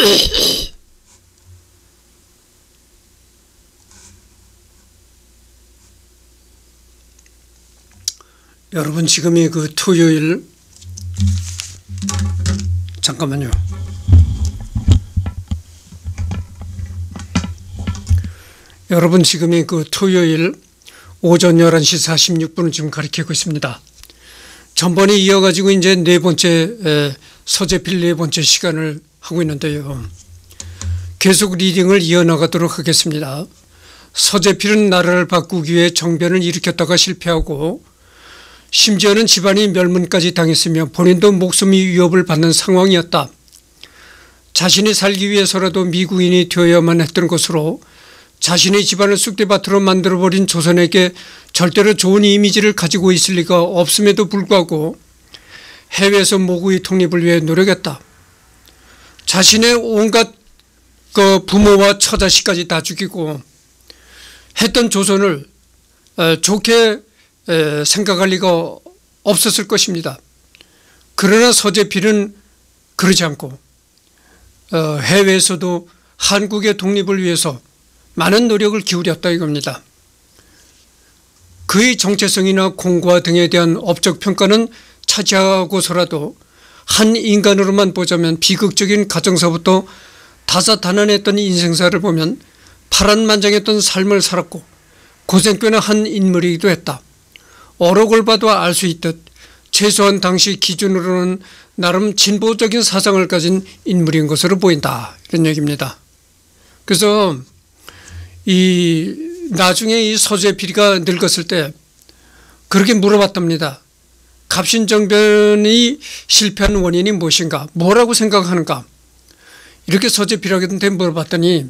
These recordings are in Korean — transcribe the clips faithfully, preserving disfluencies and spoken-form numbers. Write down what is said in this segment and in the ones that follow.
여러분, 지금이 그 토요일, 잠깐만요. 여러분, 지금이 그 토요일 오전 열한 시 사십육 분을 지금 가리키고 있습니다. 전번에 이어가지고 이제 네 번째, 서재필 네 번째 시간을 하고 있는데요. 계속 리딩을 이어나가도록 하겠습니다. 서재필은 나라를 바꾸기 위해 정변을 일으켰다가 실패하고 심지어는 집안이 멸문까지 당했으며 본인도 목숨이 위협을 받는 상황이었다. 자신이 살기 위해서라도 미국인이 되어야만 했던 것으로 자신의 집안을 쑥대밭으로 만들어버린 조선에게 절대로 좋은 이미지를 가지고 있을 리가 없음에도 불구하고 해외에서 모국의 독립을 위해 노력했다. 자신의 온갖 그 부모와 처자식까지 다 죽이고 했던 조선을 좋게 생각할 리가 없었을 것입니다. 그러나 서재필은 그러지 않고 해외에서도 한국의 독립을 위해서 많은 노력을 기울였다 이겁니다. 그의 정체성이나 공과 등에 대한 업적 평가는 차지하고서라도 한 인간으로만 보자면 비극적인 가정서부터 다사다난했던 인생사를 보면 파란만장했던 삶을 살았고 고생꽤나 한 인물이기도 했다. 어록을 봐도 알 수 있듯 최소한 당시 기준으로는 나름 진보적인 사상을 가진 인물인 것으로 보인다. 이런 얘기입니다. 그래서 이 나중에 이 서재필이가 늙었을 때 그렇게 물어봤답니다. 갑신정변이 실패한 원인이 무엇인가? 뭐라고 생각하는가? 이렇게 서재필한테 물어봤더니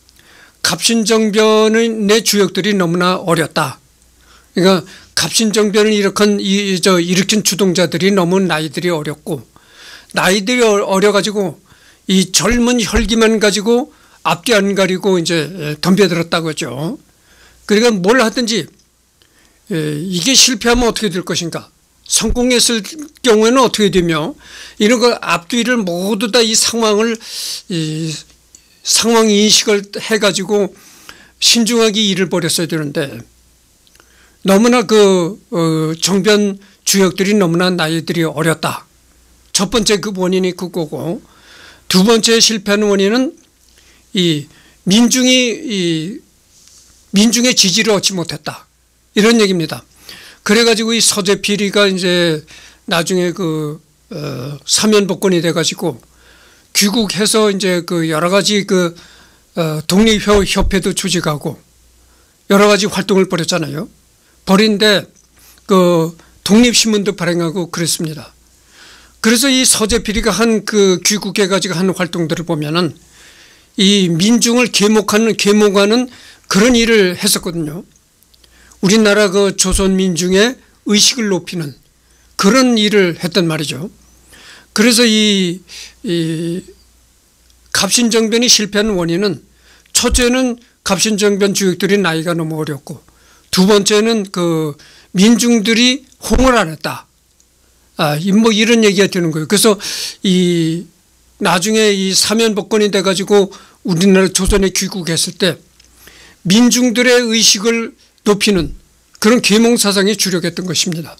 갑신정변의 내 주역들이 너무나 어렸다. 그러니까 갑신정변을 일으킨, 이, 저, 일으킨 주동자들이 너무 나이들이 어렸고 나이들이 어려가지고 이 젊은 혈기만 가지고 앞뒤 안 가리고 이제 덤벼들었다고 하죠. 그러니까 뭘 하든지 이게 실패하면 어떻게 될 것인가, 성공했을 경우에는 어떻게 되며 이런 걸 앞뒤를 모두 다 이 상황을 이 상황 인식을 해가지고 신중하게 일을 벌였어야 되는데 너무나 그 어, 정변 주역들이 너무나 나이들이 어렸다. 첫 번째 그 원인이 그거고, 두 번째 실패하는 원인은 이 민중이 이 민중의 지지를 얻지 못했다. 이런 얘기입니다. 그래가지고 이 서재필이가 이제 나중에 그 어, 사면복권이 돼가지고 귀국해서 이제 그 여러 가지 그 어, 독립협회도 조직하고 여러 가지 활동을 벌였잖아요. 벌인데 그 독립신문도 발행하고 그랬습니다. 그래서 이 서재필이가 한 그 귀국해가지고 한 활동들을 보면은 이 민중을 계목하는, 계몽하는 그런 일을 했었거든요. 우리나라 그 조선 민중의 의식을 높이는 그런 일을 했단 말이죠. 그래서 이, 이 갑신정변이 실패한 원인은 첫째는 갑신정변 주역들이 나이가 너무 어렸고, 두 번째는 그 민중들이 호응을 안 했다. 아, 뭐 이런 얘기가 되는 거예요. 그래서 이 나중에 이 사면복권이 돼가지고 우리나라 조선에 귀국했을 때 민중들의 의식을 높이는 그런 계몽사상이 주력했던 것입니다.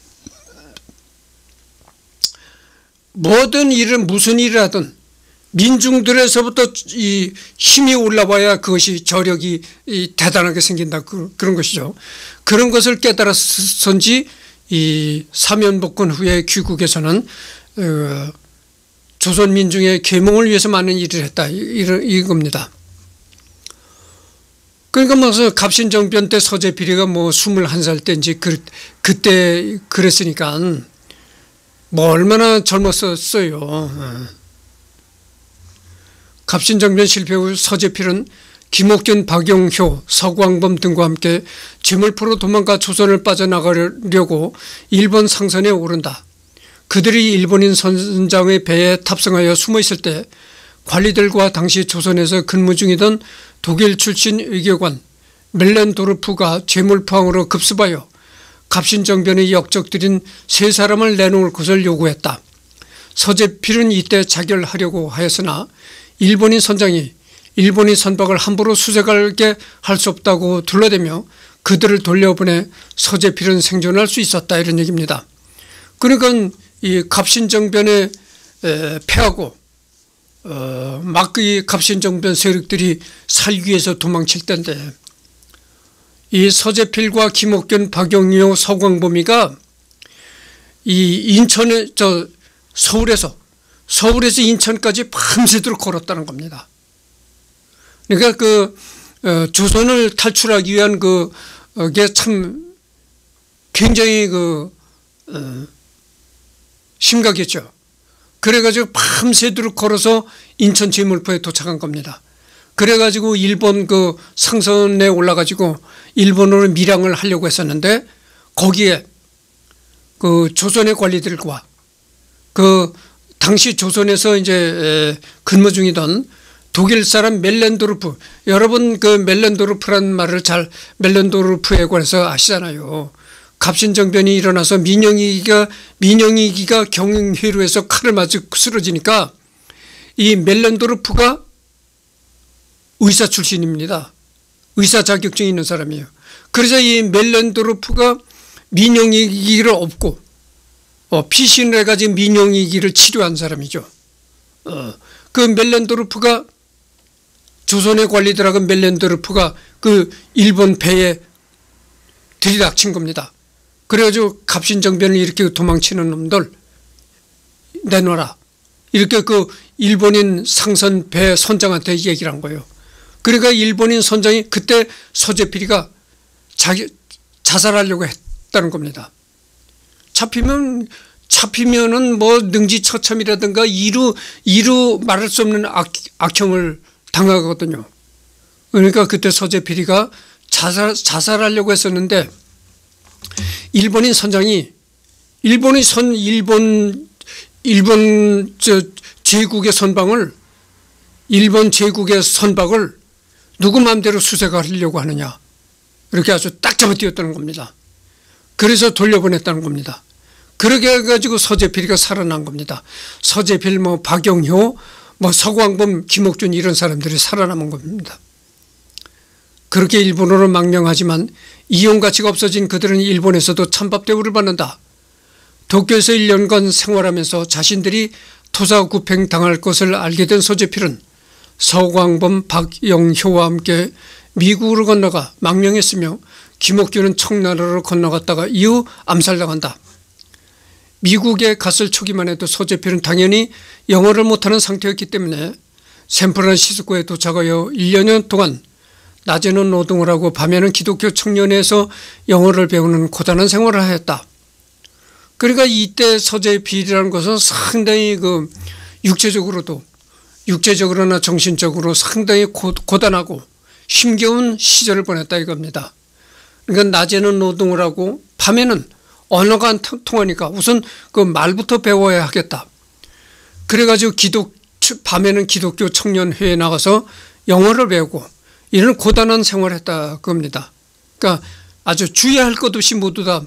모든 일을, 무슨 일을 하든 민중들에서부터 이 힘이 올라와야 그것이 저력이 이 대단하게 생긴다. 그, 그런 것이죠. 그런 것을 깨달았선지 이 사면복권 후에 귀국에서는 어, 조선 민중의 계몽을 위해서 많은 일을 했다. 이런 이겁니다. 그러니까 뭐 갑신정변 때 서재필이가 뭐 스물한 살 때인지 그, 그때 그랬으니까 뭐 얼마나 젊었었어요. 갑신정변 실패 후 서재필은 김옥균, 박용효, 서광범 등과 함께 제물포로 도망가 조선을 빠져나가려고 일본 상선에 오른다. 그들이 일본인 선장의 배에 탑승하여 숨어있을 때 관리들과 당시 조선에서 근무 중이던 독일 출신 외교관 멜렌도르프가 제물포항으로 급습하여 갑신정변의 역적들인 세 사람을 내놓을 것을 요구했다. 서재필은 이때 자결하려고 하였으나 일본인 선장이 일본인 선박을 함부로 수색하게 할 수 없다고 둘러대며 그들을 돌려보내 서재필은 생존할 수 있었다, 이런 얘기입니다. 그러니까 이 갑신정변에 패하고 어, 막 이 갑신정변 세력들이 살기 위해서 도망칠 때인데, 이 서재필과 김옥균, 박영효, 서광범이가 이 인천에 저 서울에서 서울에서 인천까지 밤새도록 걸었다는 겁니다. 그러니까 그 어, 조선을 탈출하기 위한 그 게 참 굉장히 그 어, 심각했죠. 그래가지고 밤새도록 걸어서 인천 제물포에 도착한 겁니다. 그래가지고 일본 그 상선에 올라가지고 일본으로 밀항을 하려고 했었는데, 거기에 그 조선의 관리들과 그 당시 조선에서 이제 근무 중이던 독일 사람 멜렌도르프, 여러분 그 멜렌도르프란 말을 잘 멜렌도르프에 관해서 아시잖아요. 갑신정변이 일어나서 민영이가 민영이기가 경회로에서 칼을 맞고 쓰러지니까 이 멜렌도르프가 의사 출신입니다. 의사 자격증이 있는 사람이에요. 그래서 이 멜렌도르프가 민영이기를 업고 어, 피신을 해가지고 민영이기를 치료한 사람이죠. 어, 그 멜렌도르프가 조선의 관리들하고 멜렌도르프가 그 일본 배에 들이닥친 겁니다. 그래가지고 갑신정변을 이렇게 도망치는 놈들 내놔라, 이렇게 그 일본인 상선 배 선장한테 얘기를 한 거예요. 그러니까 일본인 선장이 그때 서재필이가 자기 자살하려고 했다는 겁니다. 잡히면 잡히면은 뭐 능지처참이라든가 이루 이루 말할 수 없는 악, 악형을 당하거든요. 그러니까 그때 서재필이가 자살 자살하려고 했었는데, 일본인 선장이 일본의 선 일본 일본 저 제국의 선방을 일본 제국의 선박을 누구 마음대로 수색하려고 하느냐, 이렇게 아주 딱 잡아띄웠다는 겁니다. 그래서 돌려보냈다는 겁니다. 그렇게 해가지고 서재필이가 살아난 겁니다. 서재필, 뭐 박영효, 뭐 서광범, 김옥준 이런 사람들이 살아남은 겁니다. 그렇게 일본어로 망명하지만 이용 가치가 없어진 그들은 일본에서도 찬밥 대우를 받는다. 도쿄에서 일 년간 생활하면서 자신들이 토사구팽 당할 것을 알게 된 서재필은 서광범, 박영효와 함께 미국으로 건너가 망명했으며, 김옥균은 청나라로 건너갔다가 이후 암살당한다. 미국에 갔을 초기만 해도 서재필은 당연히 영어를 못하는 상태였기 때문에 샌프란시스코에 도착하여 일 년여 동안 낮에는 노동을 하고 밤에는 기독교 청년회에서 영어를 배우는 고단한 생활을 하였다. 그러니까 이때 서재필이라는 것은 상당히 그 육체적으로도 육체적으로나 정신적으로 상당히 고, 고단하고 힘겨운 시절을 보냈다 이겁니다. 그러니까 낮에는 노동을 하고 밤에는 언어가 안 통하니까 우선 그 말부터 배워야 하겠다. 그래가지고 기독 밤에는 기독교 청년회에 나가서 영어를 배우고 이런 고단한 생활을 했다 그겁니다. 그러니까 아주 주의할 것 없이 모두 다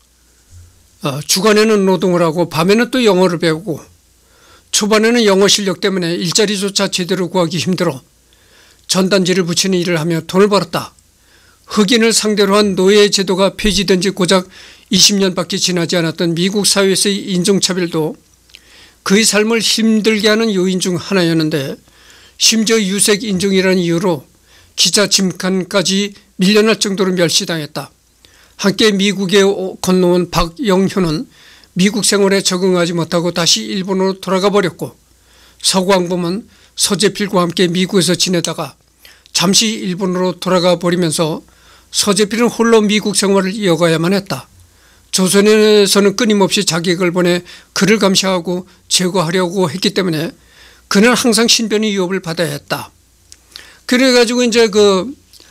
어, 주간에는 노동을 하고 밤에는 또 영어를 배우고, 초반에는 영어 실력 때문에 일자리조차 제대로 구하기 힘들어 전단지를 붙이는 일을 하며 돈을 벌었다. 흑인을 상대로 한 노예 제도가 폐지된 지 고작 이십 년밖에 지나지 않았던 미국 사회에서의 인종차별도 그의 삶을 힘들게 하는 요인 중 하나였는데, 심지어 유색 인종이라는 이유로 기자 짐칸까지 밀려날 정도로 멸시당했다. 함께 미국에 건너온 박영효는 미국 생활에 적응하지 못하고 다시 일본으로 돌아가 버렸고, 서광범은 서재필과 함께 미국에서 지내다가 잠시 일본으로 돌아가 버리면서 서재필은 홀로 미국 생활을 이어가야만 했다. 조선에서는 끊임없이 자객을 보내 그를 감시하고 제거하려고 했기 때문에 그는 항상 신변의 위협을 받아야 했다. 그래가지고 이제 그,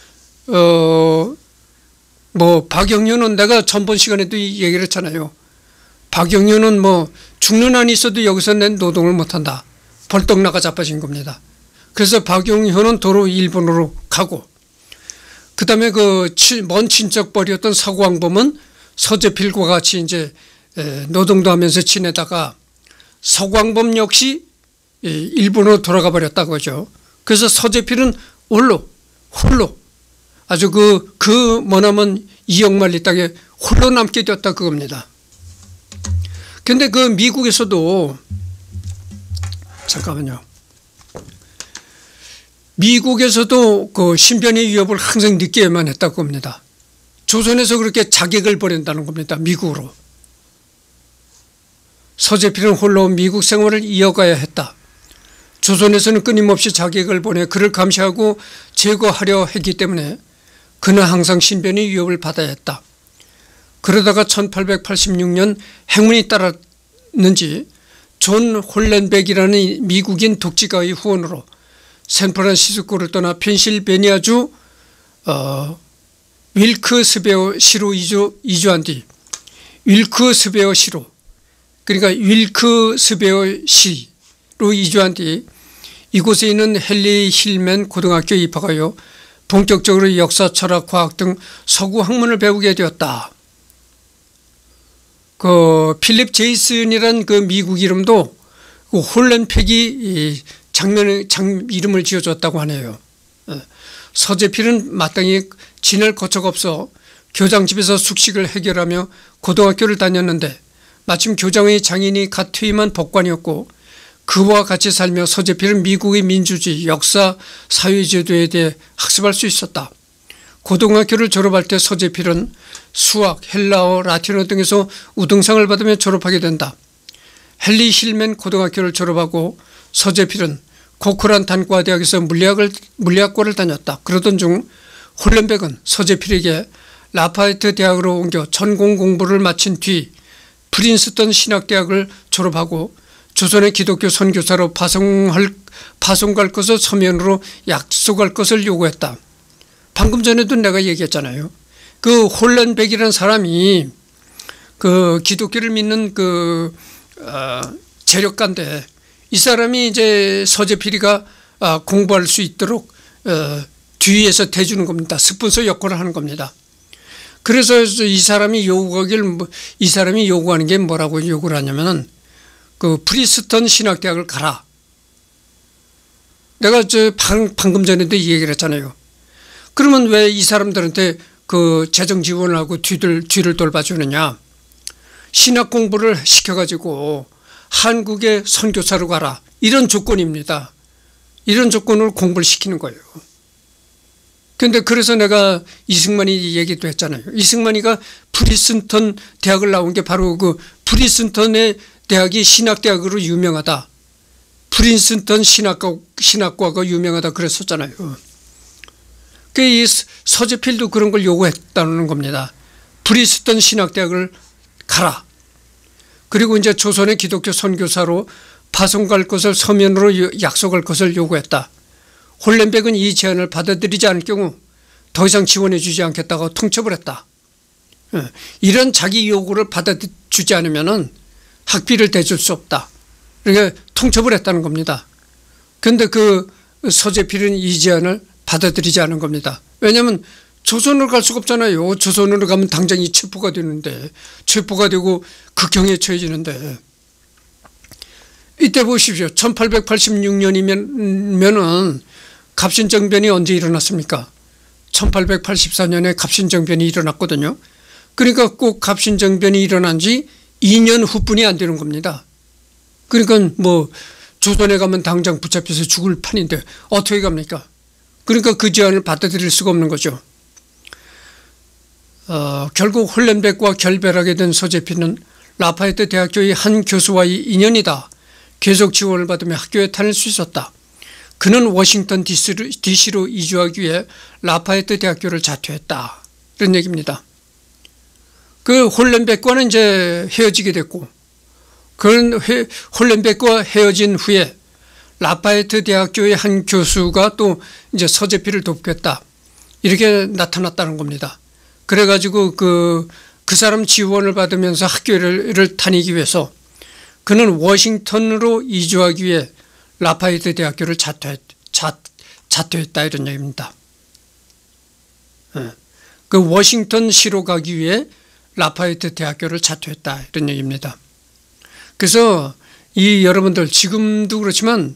어, 뭐, 박영효는 내가 전번 시간에도 얘기를 했잖아요. 박영효는 뭐, 죽는 한이 있어도 여기서 낸 노동을 못한다. 벌떡 나가 자빠진 겁니다. 그래서 박영효는 도로 일본으로 가고, 그 다음에 그 먼 친척벌이었던 서광범은 서재필과 같이 이제 노동도 하면서 지내다가 서광범 역시 일본으로 돌아가 버렸다고 하죠. 그래서 서재필은 홀로 홀로 아주 그, 그 머나먼 이역만리 땅에 홀로 남게 되었다 그겁니다. 근데 그 미국에서도 잠깐만요. 미국에서도 그 신변의 위협을 항상 느끼게만 했다고 합니다. 조선에서 그렇게 자객을 보낸다는 겁니다. 미국으로. 서재필은 홀로 미국 생활을 이어가야 했다. 조선에서는 끊임없이 자객을 보내 그를 감시하고 제거하려 했기 때문에 그는 항상 신변의 위협을 받아야 했다. 그러다가 천팔백팔십육 년 행운이 따랐는지 존 홀렌백이라는 미국인 독지가의 후원으로 샌프란시스코를 떠나 펜실베니아주 어, 윌크스베어 시로 이주, 이주한 뒤 윌크스베어 시로 그러니까 윌크스베어 시로 이주한 뒤 이곳에 있는 헨리 힐맨 고등학교에 입학하여 본격적으로 역사, 철학, 과학 등 서구 학문을 배우게 되었다. 그 필립 제이슨이란 그 미국 이름도 그 홀렌팩이 장면 장 이름을 지어줬다고 하네요. 서재필은 마땅히 지낼 거처가 없어 교장집에서 숙식을 해결하며 고등학교를 다녔는데 마침 교장의 장인이 갓 퇴임한 법관이었고 그와 같이 살며 서재필은 미국의 민주주의, 역사, 사회제도에 대해 학습할 수 있었다. 고등학교를 졸업할 때 서재필은 수학, 헬라어, 라틴어 등에서 우등상을 받으며 졸업하게 된다. 헨리 힐맨 고등학교를 졸업하고 서재필은 코크란 단과대학에서 물리학을, 물리학과를 다녔다. 그러던 중 홀렌백은 서재필에게 라파에트 대학으로 옮겨 전공 공부를 마친 뒤 프린스턴 신학대학을 졸업하고 조선의 기독교 선교사로 파송할, 파송갈 것을 서면으로 약속할 것을 요구했다. 방금 전에도 내가 얘기했잖아요. 그 홀렌백이라는 사람이 그 기독교를 믿는 그 어, 재력가인데 이 사람이 이제 서재필이가 어, 공부할 수 있도록 어, 뒤에서 대주는 겁니다. 스폰서 역할을 하는 겁니다. 그래서 이 사람이 요구하길 이 사람이 요구하는 게 뭐라고 요구를 하냐면은 그 프린스턴 신학대학을 가라. 내가 저 방, 방금 전에도 이 얘기를 했잖아요. 그러면 왜 이 사람들한테 그 재정 지원을 하고 뒤를, 뒤를 돌봐주느냐. 신학 공부를 시켜가지고 한국의 선교사로 가라. 이런 조건입니다. 이런 조건으로 공부를 시키는 거예요. 그런데 그래서 내가 이승만이 얘기도 했잖아요. 이승만이가 프린스턴 대학을 나온 게 바로 그 프린스턴의 대학이 신학대학으로 유명하다. 프린스턴 신학과, 신학과가 유명하다 그랬었잖아요. 그 이 서재필도 그런 걸 요구했다는 겁니다. 프린스턴 신학대학을 가라. 그리고 이제 조선의 기독교 선교사로 파송갈 것을 서면으로 약속할 것을 요구했다. 홀렌백은 이 제안을 받아들이지 않을 경우 더 이상 지원해 주지 않겠다고 통첩을 했다. 이런 자기 요구를 받아주지 않으면은 학비를 대줄 수 없다. 그러니까 통첩을 했다는 겁니다. 그런데 그 서재필은 이 제안을 받아들이지 않은 겁니다. 왜냐하면 조선으로 갈 수가 없잖아요. 조선으로 가면 당장 이 체포가 되는데 체포가 되고 극형에 처해지는데 이때 보십시오. 천팔백팔십육 년이면은 갑신정변이 언제 일어났습니까? 천팔백팔십사 년에 갑신정변이 일어났거든요. 그러니까 꼭 갑신정변이 일어난 지 이 년 후뿐이 안 되는 겁니다. 그러니까 뭐 조선에 가면 당장 붙잡혀서 죽을 판인데 어떻게 갑니까? 그러니까 그 제안을 받아들일 수가 없는 거죠. 어, 결국 홀렌백과 결별하게 된 서재필은 라파에트 대학교의 한 교수와의 인연이다. 계속 지원을 받으며 학교에 다닐 수 있었다. 그는 워싱턴 디씨로, 디씨로 이주하기 위해 라파에트 대학교를 자퇴했다. 이런 얘기입니다. 그 홀렌백과는 이제 헤어지게 됐고, 그런 홀렌백과 헤어진 후에 라파에트 대학교의 한 교수가 또 이제 서재필을 돕겠다. 이렇게 나타났다는 겁니다. 그래가지고 그, 그 사람 지원을 받으면서 학교를 다니기 위해서 그는 워싱턴으로 이주하기 위해 라파에트 대학교를 자퇴, 자, 자퇴했다. 이런 얘기입니다. 그 워싱턴시로 가기 위해 라파에트 대학교를 자퇴했다. 이런 얘기입니다. 그래서 이 여러분들 지금도 그렇지만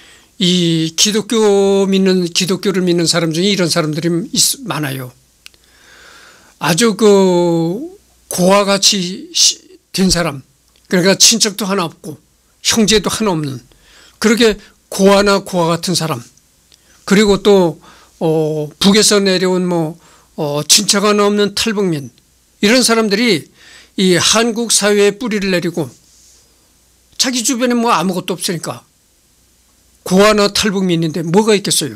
이 기독교 믿는 기독교를 믿는 사람 중에 이런 사람들이 있, 많아요. 아주 그 고아 같이 된 사람, 그러니까 친척도 하나 없고 형제도 하나 없는 그렇게 고아나 고아 같은 사람, 그리고 또 어, 북에서 내려온 뭐 어, 친척 하나 없는 탈북민, 이런 사람들이 이 한국 사회에 뿌리를 내리고 자기 주변에 뭐 아무것도 없으니까 고아나 탈북민인데 뭐가 있겠어요?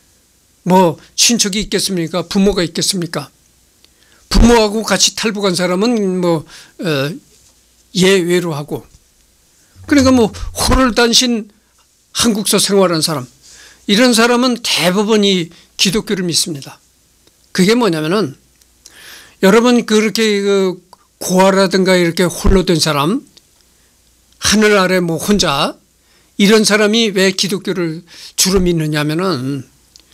뭐 친척이 있겠습니까? 부모가 있겠습니까? 부모하고 같이 탈북한 사람은 뭐 어, 예외로 하고, 그러니까 뭐 호롤단신 한국서 생활한 사람, 이런 사람은 대부분 이 기독교를 믿습니다. 그게 뭐냐면은 여러분 그렇게 그 고아라든가 이렇게 홀로 된 사람, 하늘 아래 뭐 혼자, 이런 사람이 왜 기독교를 주로 믿느냐면은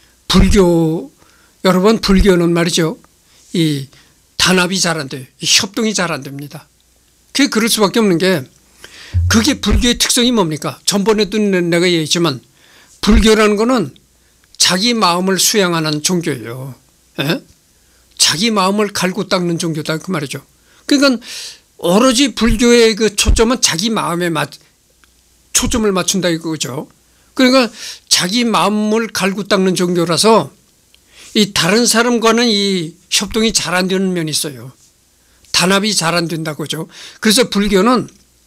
불교, 여러분 불교는 말이죠, 이 단합이 잘 안 돼요. 협동이 잘 안 됩니다. 그게 그럴 수밖에 없는 게, 그게 불교의 특성이 뭡니까? 전번에도 내가 얘기했지만 불교라는 거는 자기 마음을 수양하는 종교예요. 에? 자기 마음을 갈고 닦는 종교다 그 말이죠. 그러니까 오로지 불교의 그 초점은 자기 마음에 맞, 초점을 맞춘다 이거죠. 그러니까 자기 마음을 갈고 닦는 종교라서 이 다른 사람과는 이 협동이 잘 안 되는 면이 있어요. 단합이 잘 안 된다고죠. 그래서 불교는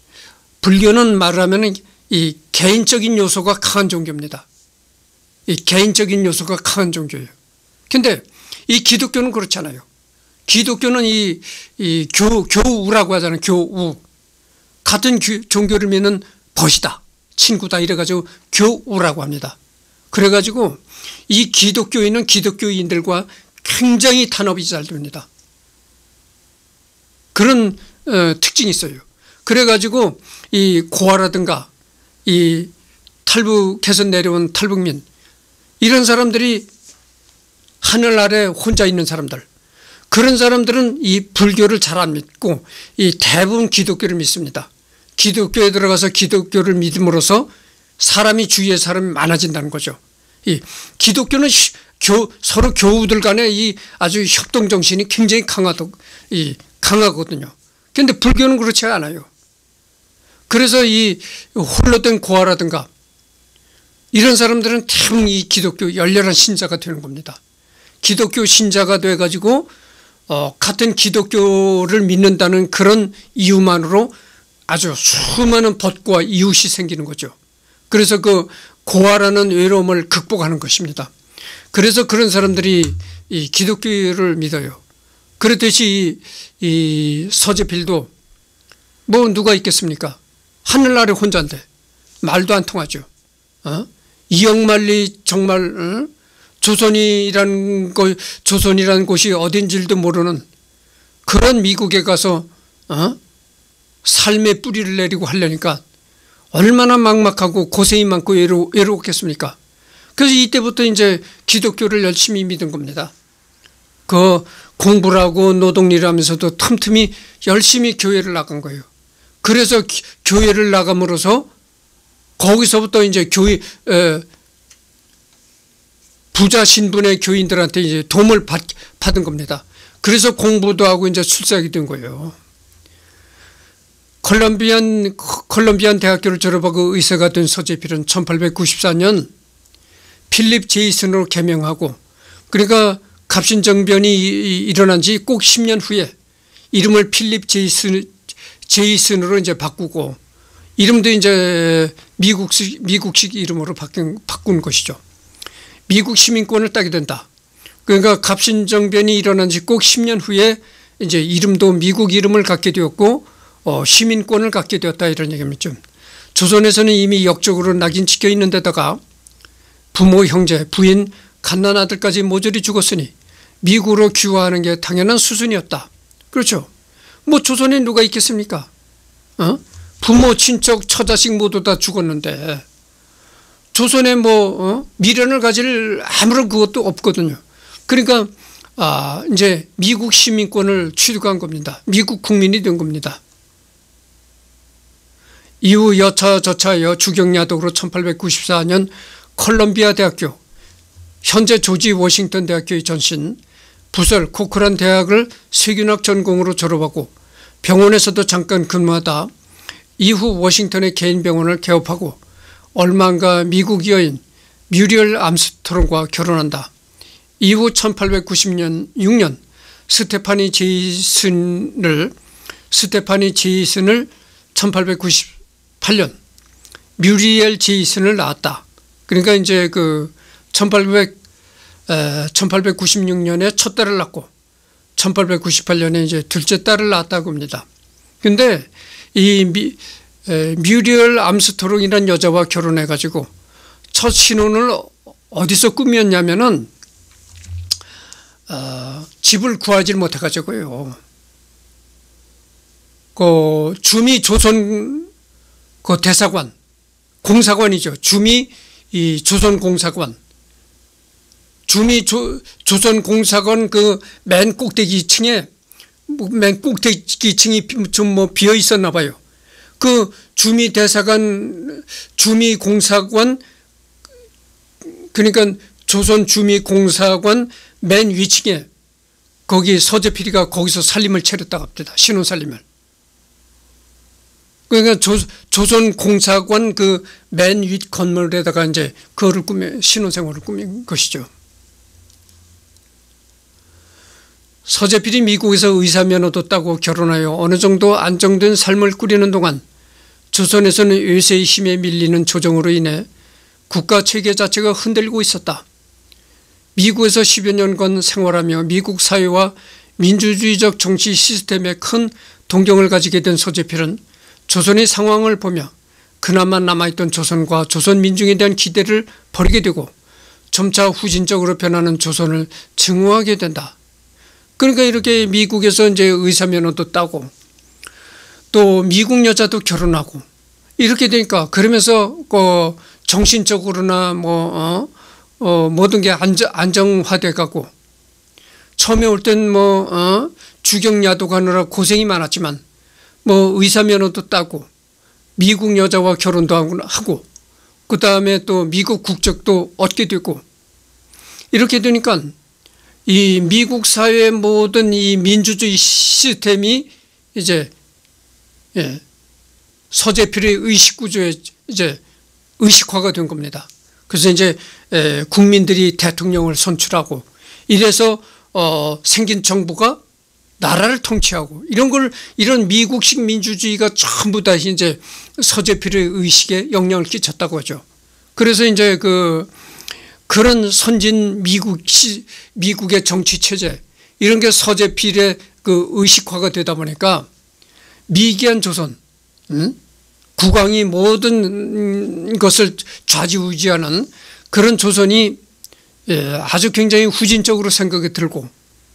불교는 말하면 이 개인적인 요소가 강한 종교입니다. 이 개인적인 요소가 강한 종교예요. 근데 이 기독교는 그렇잖아요. 기독교는 이, 이 교, 교우라고 하잖아요. 교우. 같은 교, 종교를 믿는 벗이다, 친구다 이래가지고 교우라고 합니다. 그래가지고 이 기독교인은 기독교인들과 굉장히 단합이 잘 됩니다. 그런 어, 특징이 있어요. 그래가지고 이 고아라든가 이 탈북해서 내려온 탈북민, 이런 사람들이 하늘 아래 혼자 있는 사람들, 그런 사람들은 이 불교를 잘 안 믿고 이 대부분 기독교를 믿습니다. 기독교에 들어가서 기독교를 믿음으로써 사람이 주위에 사람이 많아진다는 거죠. 이 기독교는 교, 서로 교우들 간에 이 아주 협동 정신이 굉장히 강하도, 이 강하거든요. 그런데 불교는 그렇지 않아요. 그래서 이 홀로 된 고아라든가 이런 사람들은 대부분 이 기독교 열렬한 신자가 되는 겁니다. 기독교 신자가 돼가지고 어, 같은 기독교를 믿는다는 그런 이유만으로 아주 수많은 벗과 이웃이 생기는 거죠. 그래서 그 고아라는 외로움을 극복하는 것입니다. 그래서 그런 사람들이 이 기독교를 믿어요. 그렇듯이 이, 이 서재필도 뭐 누가 있겠습니까? 하늘 아래 혼자인데 말도 안 통하죠. 어? 이영만리 정말 어? 조선이라는 거, 조선이라는 곳이 어딘지도 모르는 그런 미국에 가서 어? 삶의 뿌리를 내리고 하려니까 얼마나 막막하고 고생이 많고 외로, 외로웠겠습니까? 그래서 이때부터 이제 기독교를 열심히 믿은 겁니다. 그 공부를 하고 노동일을 하면서도 틈틈이 열심히 교회를 나간 거예요. 그래서 기, 교회를 나감으로써 거기서부터 이제 교회, 에, 부자 신분의 교인들한테 이제 도움을 받, 받은 겁니다. 그래서 공부도 하고 이제 출세하게 된 거예요. 컬럼비안, 컬럼비안 대학교를 졸업하고 의사가 된 서재필은 천팔백구십사 년 필립 제이슨으로 개명하고, 그러니까 갑신정변이 일어난 지 꼭 십 년 후에 이름을 필립 제이슨, 제이슨으로 이제 바꾸고, 이름도 이제 미국식, 미국식 이름으로 바꾼, 바꾼 것이죠. 미국 시민권을 따게 된다. 그러니까 갑신정변이 일어난 지 꼭 십 년 후에 이제 이름도 미국 이름을 갖게 되었고, 어, 시민권을 갖게 되었다 이런 얘기입니다. 조선에서는 이미 역적으로 낙인 찍혀 있는 데다가 부모, 형제, 부인, 갓난아들까지 모조리 죽었으니 미국으로 귀화하는 게 당연한 수순이었다. 그렇죠. 뭐 조선에 누가 있겠습니까? 어? 부모, 친척, 처자식 모두 다 죽었는데 조선에 뭐 어? 미련을 가질 아무런 그것도 없거든요. 그러니까 아, 이제 미국 시민권을 취득한 겁니다. 미국 국민이 된 겁니다. 이후 여차저차하여 주경야독으로 천팔백구십사 년 컬럼비아 대학교, 현재 조지 워싱턴 대학교의 전신 부설 코크란 대학을 세균학 전공으로 졸업하고 병원에서도 잠깐 근무하다 이후 워싱턴의 개인 병원을 개업하고 얼마 안가 미국 여인 뮤리얼 암스트롱과 결혼한다. 이후 천팔백구십 년 육 년 스테파니 제이슨을 스테파니 제이슨을 천팔백구십팔 년 뮤리엘 제이슨을 낳았다. 그러니까 이제 그 천팔백, 천팔백구십육 년에 첫 딸을 낳고 천팔백구십팔 년에 이제 둘째 딸을 낳았다고 합니다. 근데 이 미, 에, 뮤리얼 암스트롱이라는 여자와 결혼해 가지고 첫 신혼을 어디서 꾸몄냐면은 어, 집을 구하지 못해 가지고요. 그 주미 조선 그 대사관 공사관이죠. 주미 이 조선 공사관 주미 조, 조선 공사관 그 맨 꼭대기 층에 맨 꼭대기 층이 좀 뭐 비어 있었나 봐요. 그 주미 대사관 주미 공사관 그러니까 조선 주미 공사관 맨 위층에 거기 서재필이가 거기서 살림을 차렸다고 합니다. 신혼 살림을. 그러니까 조, 조선 공사관 그 맨 윗 건물에다가 이제 그거를 꾸며 신혼생활을 꾸민 것이죠. 서재필이 미국에서 의사 면허도 따고 결혼하여 어느 정도 안정된 삶을 꾸리는 동안 조선에서는 외세의 힘에 밀리는 조정으로 인해 국가 체계 자체가 흔들리고 있었다. 미국에서 십여 년간 생활하며 미국 사회와 민주주의적 정치 시스템에 큰 동경을 가지게 된 서재필은 조선의 상황을 보며 그나마 남아있던 조선과 조선 민중에 대한 기대를 버리게 되고 점차 후진적으로 변하는 조선을 증오하게 된다. 그러니까 이렇게 미국에서 이제 의사 면허도 따고 또 미국 여자도 결혼하고 이렇게 되니까 그러면서 그 정신적으로나 뭐 어, 어 모든 게 안정, 안정화돼 가고 처음에 올 땐 뭐 어, 주경야도 가느라 고생이 많았지만 뭐 의사 면허도 따고 미국 여자와 결혼도 하고 그 다음에 또 미국 국적도 얻게 되고 이렇게 되니까 이 미국 사회의 모든 이 민주주의 시스템이 이제 예, 서재필의 의식구조에 이제 의식화가 된 겁니다. 그래서 이제 에, 국민들이 대통령을 선출하고 이래서 어, 생긴 정부가 나라를 통치하고 이런 걸 이런 미국식 민주주의가 전부 다 이제 서재필의 의식에 영향을 끼쳤다고 하죠. 그래서 이제 그 그런 선진 미국 미국의 정치 체제 이런 게 서재필의 그 의식화가 되다 보니까 미개한 조선, 음? 국왕이 모든 것을 좌지우지하는 그런 조선이 예, 아주 굉장히 후진적으로 생각이 들고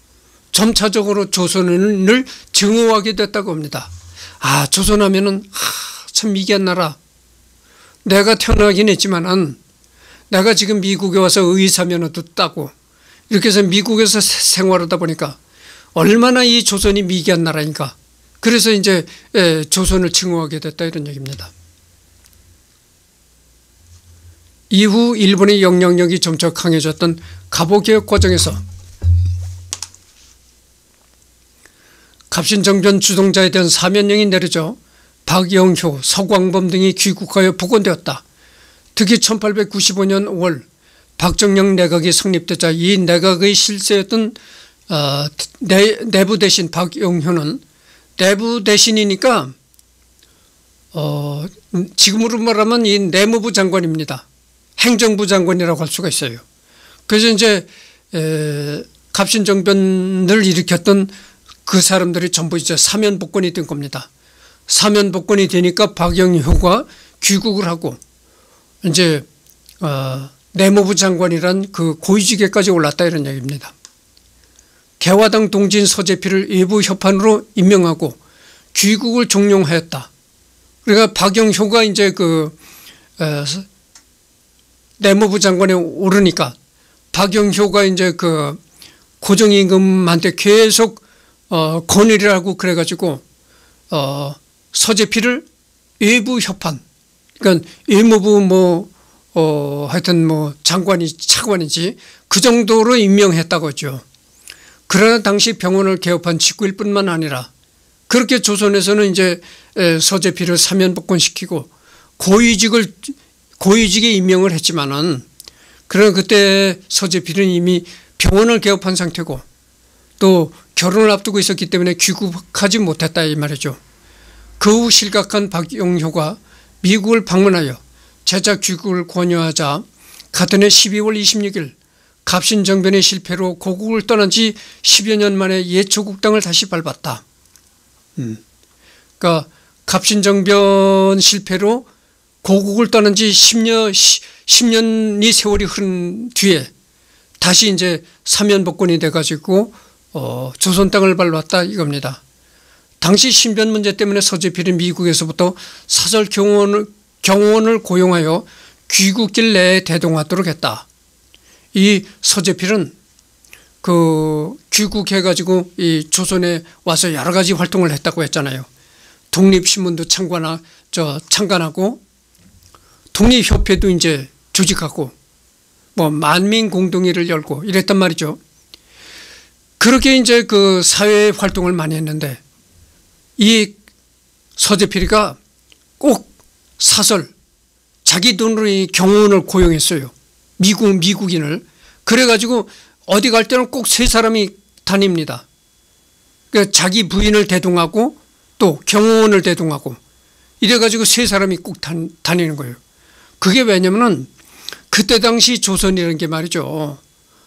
점차적으로 조선을 증오하게 됐다고 합니다. 아, 조선하면은 아, 참 미개한 나라. 내가 태어나긴 했지만은 내가 지금 미국에 와서 의사 면허도 따고 이렇게 해서 미국에서 생활하다 보니까 얼마나 이 조선이 미개한 나라인가. 그래서 이제 조선을 증오하게 됐다 이런 얘기입니다. 이후 일본의 영향력이 점차 강해졌던 갑오개혁 과정에서 갑신정변 주동자에 대한 사면령이 내려져 박영효, 서광범 등이 귀국하여 복원되었다. 특히 천팔백구십오 년 오월 박정영 내각이 성립되자 이 내각의 실세였던 어, 내, 내부 대신 박영효는 내부 대신이니까 어, 지금으로 말하면 이 내무부 장관입니다. 행정부 장관이라고 할 수가 있어요. 그래서 이제 에, 갑신정변을 일으켰던 그 사람들이 전부 이제 사면복권이 된 겁니다. 사면복권이 되니까 박영효가 귀국을 하고 이제 어, 내무부 장관이란 그 고위직에까지 올랐다 이런 얘기입니다. 개화당 동지인 서재필을 외부 협판으로 임명하고 귀국을 종용하였다. 그러니까 박영효가 이제 그 어, 내무부 장관에 오르니까 박영효가 이제 그 고정임금한테 계속 어, 건의를 하고 그래가지고 어, 서재필을 외부 협판, 그러니까 외무부 뭐, 어, 하여튼 뭐 장관이 차관인지 그 정도로 임명했다고 하죠. 그러나 당시 병원을 개업한 직구일 뿐만 아니라 그렇게 조선에서는 이제 서재필을 사면복권시키고 고위직을, 고위직에 임명을 했지만은 그러나 그때 서재필은 이미 병원을 개업한 상태고 또 결혼을 앞두고 있었기 때문에 귀국하지 못했다 이 말이죠. 그 후 실각한 박용효가 미국을 방문하여 제자 귀국을 권유하자 같은 해 십이월 이십육일 갑신정변의 실패로 고국을 떠난 지 십여 년 만에 예초국당을 다시 밟았다. 음. 그러니까 갑신정변 실패로 고국을 떠난 지 십 년, 십 년이 세월이 흐른 뒤에 다시 이제 사면복권이 돼가지고 어, 조선 땅을 밟았다 이겁니다. 당시 신변 문제 때문에 서재필은 미국에서부터 사설 경호원을, 경호원을 고용하여 귀국길 내에 대동하도록 했다. 이 서재필은 그 귀국해가지고 이 조선에 와서 여러 가지 활동을 했다고 했잖아요. 독립신문도 참관하, 저, 참관하고 독립협회도 이제 조직하고 뭐 만민공동회를 열고 이랬단 말이죠. 그렇게 이제 그 사회 활동을 많이 했는데 이 서재필이가 꼭 사설 자기 돈으로 이 경호원을 고용했어요. 미국, 미국인을. 그래가지고 어디 갈 때는 꼭 세 사람이 다닙니다. 그러니까 자기 부인을 대동하고 또 경호원을 대동하고 이래가지고 세 사람이 꼭 다니는 거예요. 그게 왜냐면은 그때 당시 조선이라는 게 말이죠.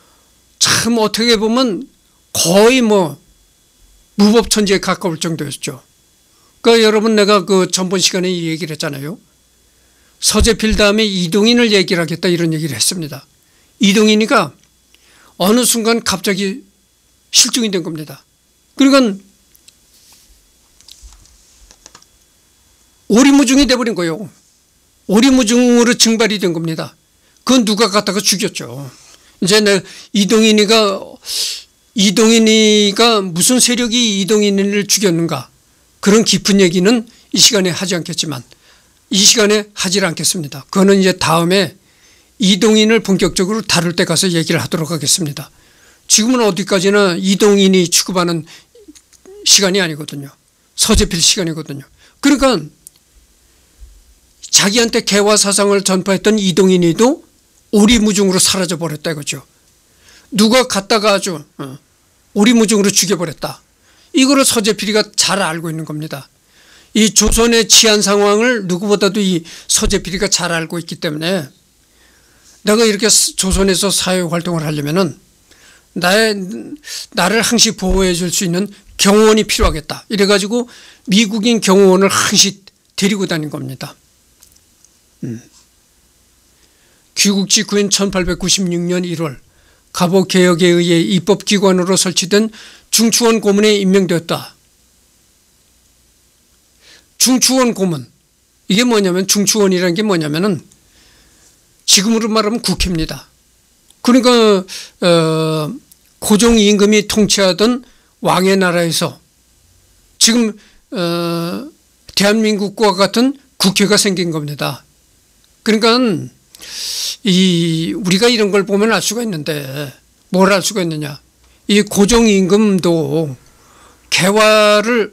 참 어떻게 보면 거의 뭐 무법천지에 가까울 정도였죠. 그러니까 여러분 내가 그 전번 시간에 이 얘기를 했잖아요. 서재필 다음에 이동인을 얘기를 하겠다 이런 얘기를 했습니다. 이동인이가 어느 순간 갑자기 실종이 된 겁니다. 그러니까 오리무중이 돼버린 거예요. 오리무중으로 증발이 된 겁니다. 그건 누가 갖다가 죽였죠. 이제 내가 이동인이가 이동인이가 무슨 세력이 이동인을 죽였는가 그런 깊은 얘기는 이 시간에 하지 않겠지만 이 시간에 하질 않겠습니다. 그거는 이제 다음에 이동인을 본격적으로 다룰 때 가서 얘기를 하도록 하겠습니다. 지금은 어디까지나 이동인이 취급하는 시간이 아니거든요. 서재필 시간이거든요. 그러니까 자기한테 개화 사상을 전파했던 이동인이도 오리무중으로 사라져버렸다 이거죠. 누가 갖다가 아주 오리무중으로 죽여버렸다. 이거를 서재필이가 잘 알고 있는 겁니다. 이 조선의 치안 상황을 누구보다도 이 서재필이가 잘 알고 있기 때문에 내가 이렇게 조선에서 사회활동을 하려면은 나의, 나를 항시 보호해 줄 수 있는 경호원이 필요하겠다. 이래가지고 미국인 경호원을 항시 데리고 다닌 겁니다. 음. 귀국 직후인 천팔백구십육년 일월 갑오개혁에 의해 입법기관으로 설치된 중추원 고문에 임명되었다. 중추원 고문. 이게 뭐냐면 중추원이라는 게 뭐냐면은 지금으로 말하면 국회입니다. 그러니까 어, 고종 임금이 통치하던 왕의 나라에서 지금 어, 대한민국과 같은 국회가 생긴 겁니다. 그러니까 이 우리가 이런 걸 보면 알 수가 있는데 뭘 알 수가 있느냐. 이 고종 임금도 개화를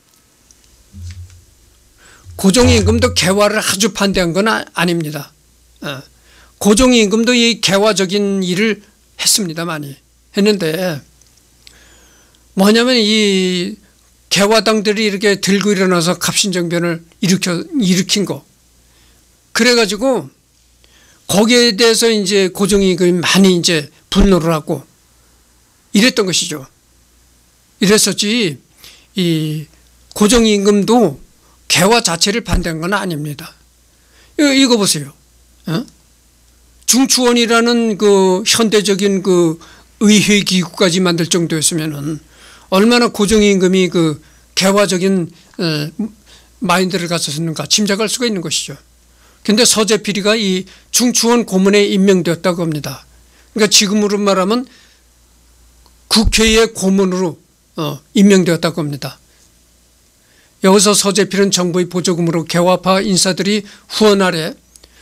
고종 임금도 개화를 아주 반대한 건 아, 아닙니다. 어. 고종 임금도 이 개화적인 일을 했습니다. 많이 했는데 뭐냐면 이 개화당들이 이렇게 들고 일어나서 갑신정변을 일으켜 일으킨 거. 그래가지고 거기에 대해서 이제 고종 임금이 많이 이제 분노를 하고 이랬던 것이죠. 이랬었지 이 고종 임금도 개화 자체를 반대한 건 아닙니다. 이거, 이거 보세요. 어? 중추원이라는 그 현대적인 그 의회 기구까지 만들 정도였으면은 얼마나 고종 임금이 그 개화적인 어, 마인드를 가졌는가 짐작할 수가 있는 것이죠. 근데 서재필이가 이 중추원 고문에 임명되었다고 합니다. 그러니까 지금으로 말하면 국회의 고문으로 어, 임명되었다고 합니다. 여기서 서재필은 정부의 보조금으로 개화파 인사들이 후원 아래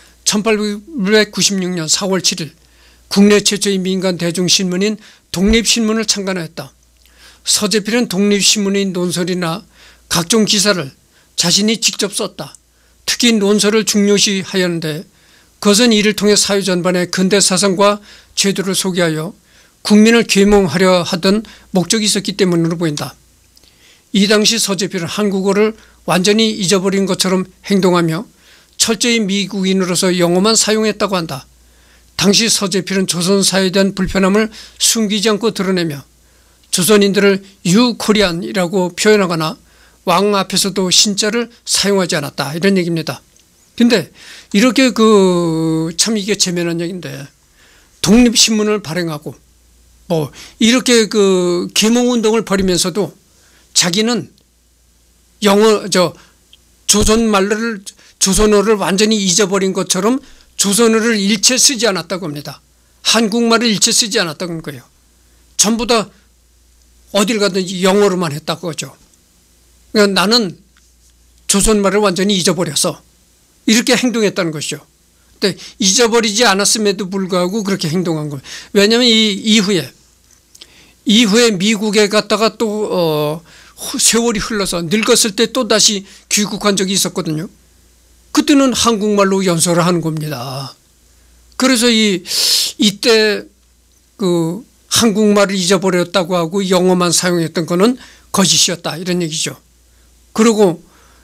천팔백구십육 년 사월 칠일 국내 최초의 민간 대중신문인 독립신문을 창간하였다. 서재필은 독립신문의 논설이나 각종 기사를 자신이 직접 썼다. 특히 논설을 중요시하였는데 그것은 이를 통해 사회 전반의 근대 사상과 제도를 소개하여 국민을 계몽하려 하던 목적이 있었기 때문으로 보인다. 이 당시 서재필은 한국어를 완전히 잊어버린 것처럼 행동하며 철저히 미국인으로서 영어만 사용했다고 한다. 당시 서재필은 조선사회에 대한 불편함을 숨기지 않고 드러내며 조선인들을 유코리안이라고 표현하거나 왕 앞에서도 신자를 사용하지 않았다, 이런 얘기입니다. 근데 이렇게 그 참 이게 재미난 얘기인데, 독립신문을 발행하고 뭐 이렇게 그 계몽운동을 벌이면서도 자기는 영어 저 조선말을 조선어를 완전히 잊어버린 것처럼 조선어를 일체 쓰지 않았다고 합니다. 한국말을 일체 쓰지 않았다는 거예요. 전부 다 어딜 가든지 영어로만 했다고 하죠. 그러니까 나는 조선말을 완전히 잊어버려서 이렇게 행동했다는 것이죠. 근데 잊어버리지 않았음에도 불구하고 그렇게 행동한 거예요. 왜냐하면 이 이후에 이후에 미국에 갔다가 또 어, 세월이 흘러서 늙었을 때 또 다시 귀국한 적이 있었거든요. 그때는 한국말로 연설을 하는 겁니다. 그래서 이 이때 그 한국말을 잊어버렸다고 하고 영어만 사용했던 거는 거짓이었다, 이런 얘기죠. 그리고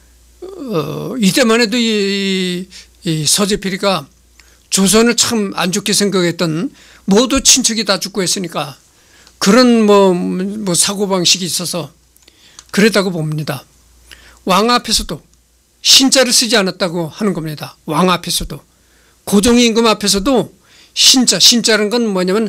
어, 이때만 해도 이, 이 서재필이가 조선을 참 안 좋게 생각했던, 모두 친척이 다 죽고 했으니까 그런 뭐, 뭐 사고방식이 있어서 그랬다고 봅니다. 왕 앞에서도 신자를 쓰지 않았다고 하는 겁니다. 왕 앞에서도. 고종임금 앞에서도 신자, 신자는 건 뭐냐면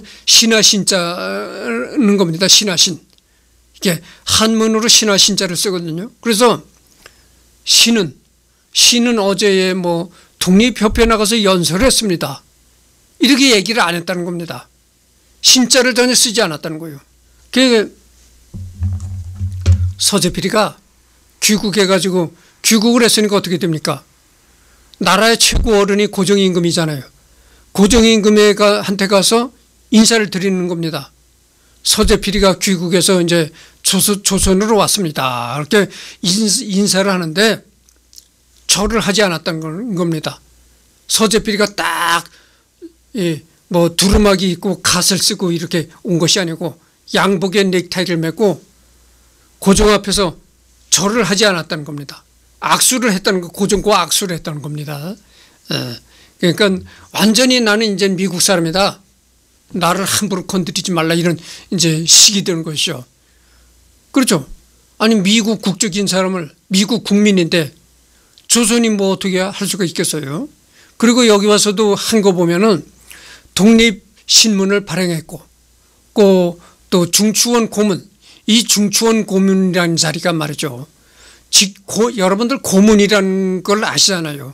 신하신자는 겁니다. 신하신. 이게 한문으로 신하신자를 쓰거든요. 그래서 신은, 신은 어제에 뭐 독립협회에 나가서 연설을 했습니다. 이렇게 얘기를 안 했다는 겁니다. 신자를 전혀 쓰지 않았다는 거예요. 그 서재필이가 귀국해가지고, 귀국을 했으니까 어떻게 됩니까? 나라의 최고 어른이 고종임금이잖아요. 고종임금한테 가서 인사를 드리는 겁니다. 서재필이가 귀국해서 이제 조선, 조선으로 왔습니다. 이렇게 인사를 하는데 절을 하지 않았다는 겁니다. 서재필이가 딱 뭐 두루마기 입고 갓을 쓰고 이렇게 온 것이 아니고 양복에 넥타이를 메고 고종 앞에서 절을 하지 않았다는 겁니다. 악수를 했다는 거, 고종과 악수를 했다는 겁니다. 그러니까 완전히 나는 이제 미국 사람이다, 나를 함부로 건드리지 말라, 이런 이제 식이 되는 것이죠. 그렇죠. 아니 미국 국적인 사람을, 미국 국민인데 조선이 뭐 어떻게 할 수가 있겠어요. 그리고 여기 와서도 한 거 보면은 독립신문을 발행했고, 또 중추원 고문, 이 중추원 고문이라는 자리가 말이죠. 직, 고, 여러분들 고문이라는 걸 아시잖아요.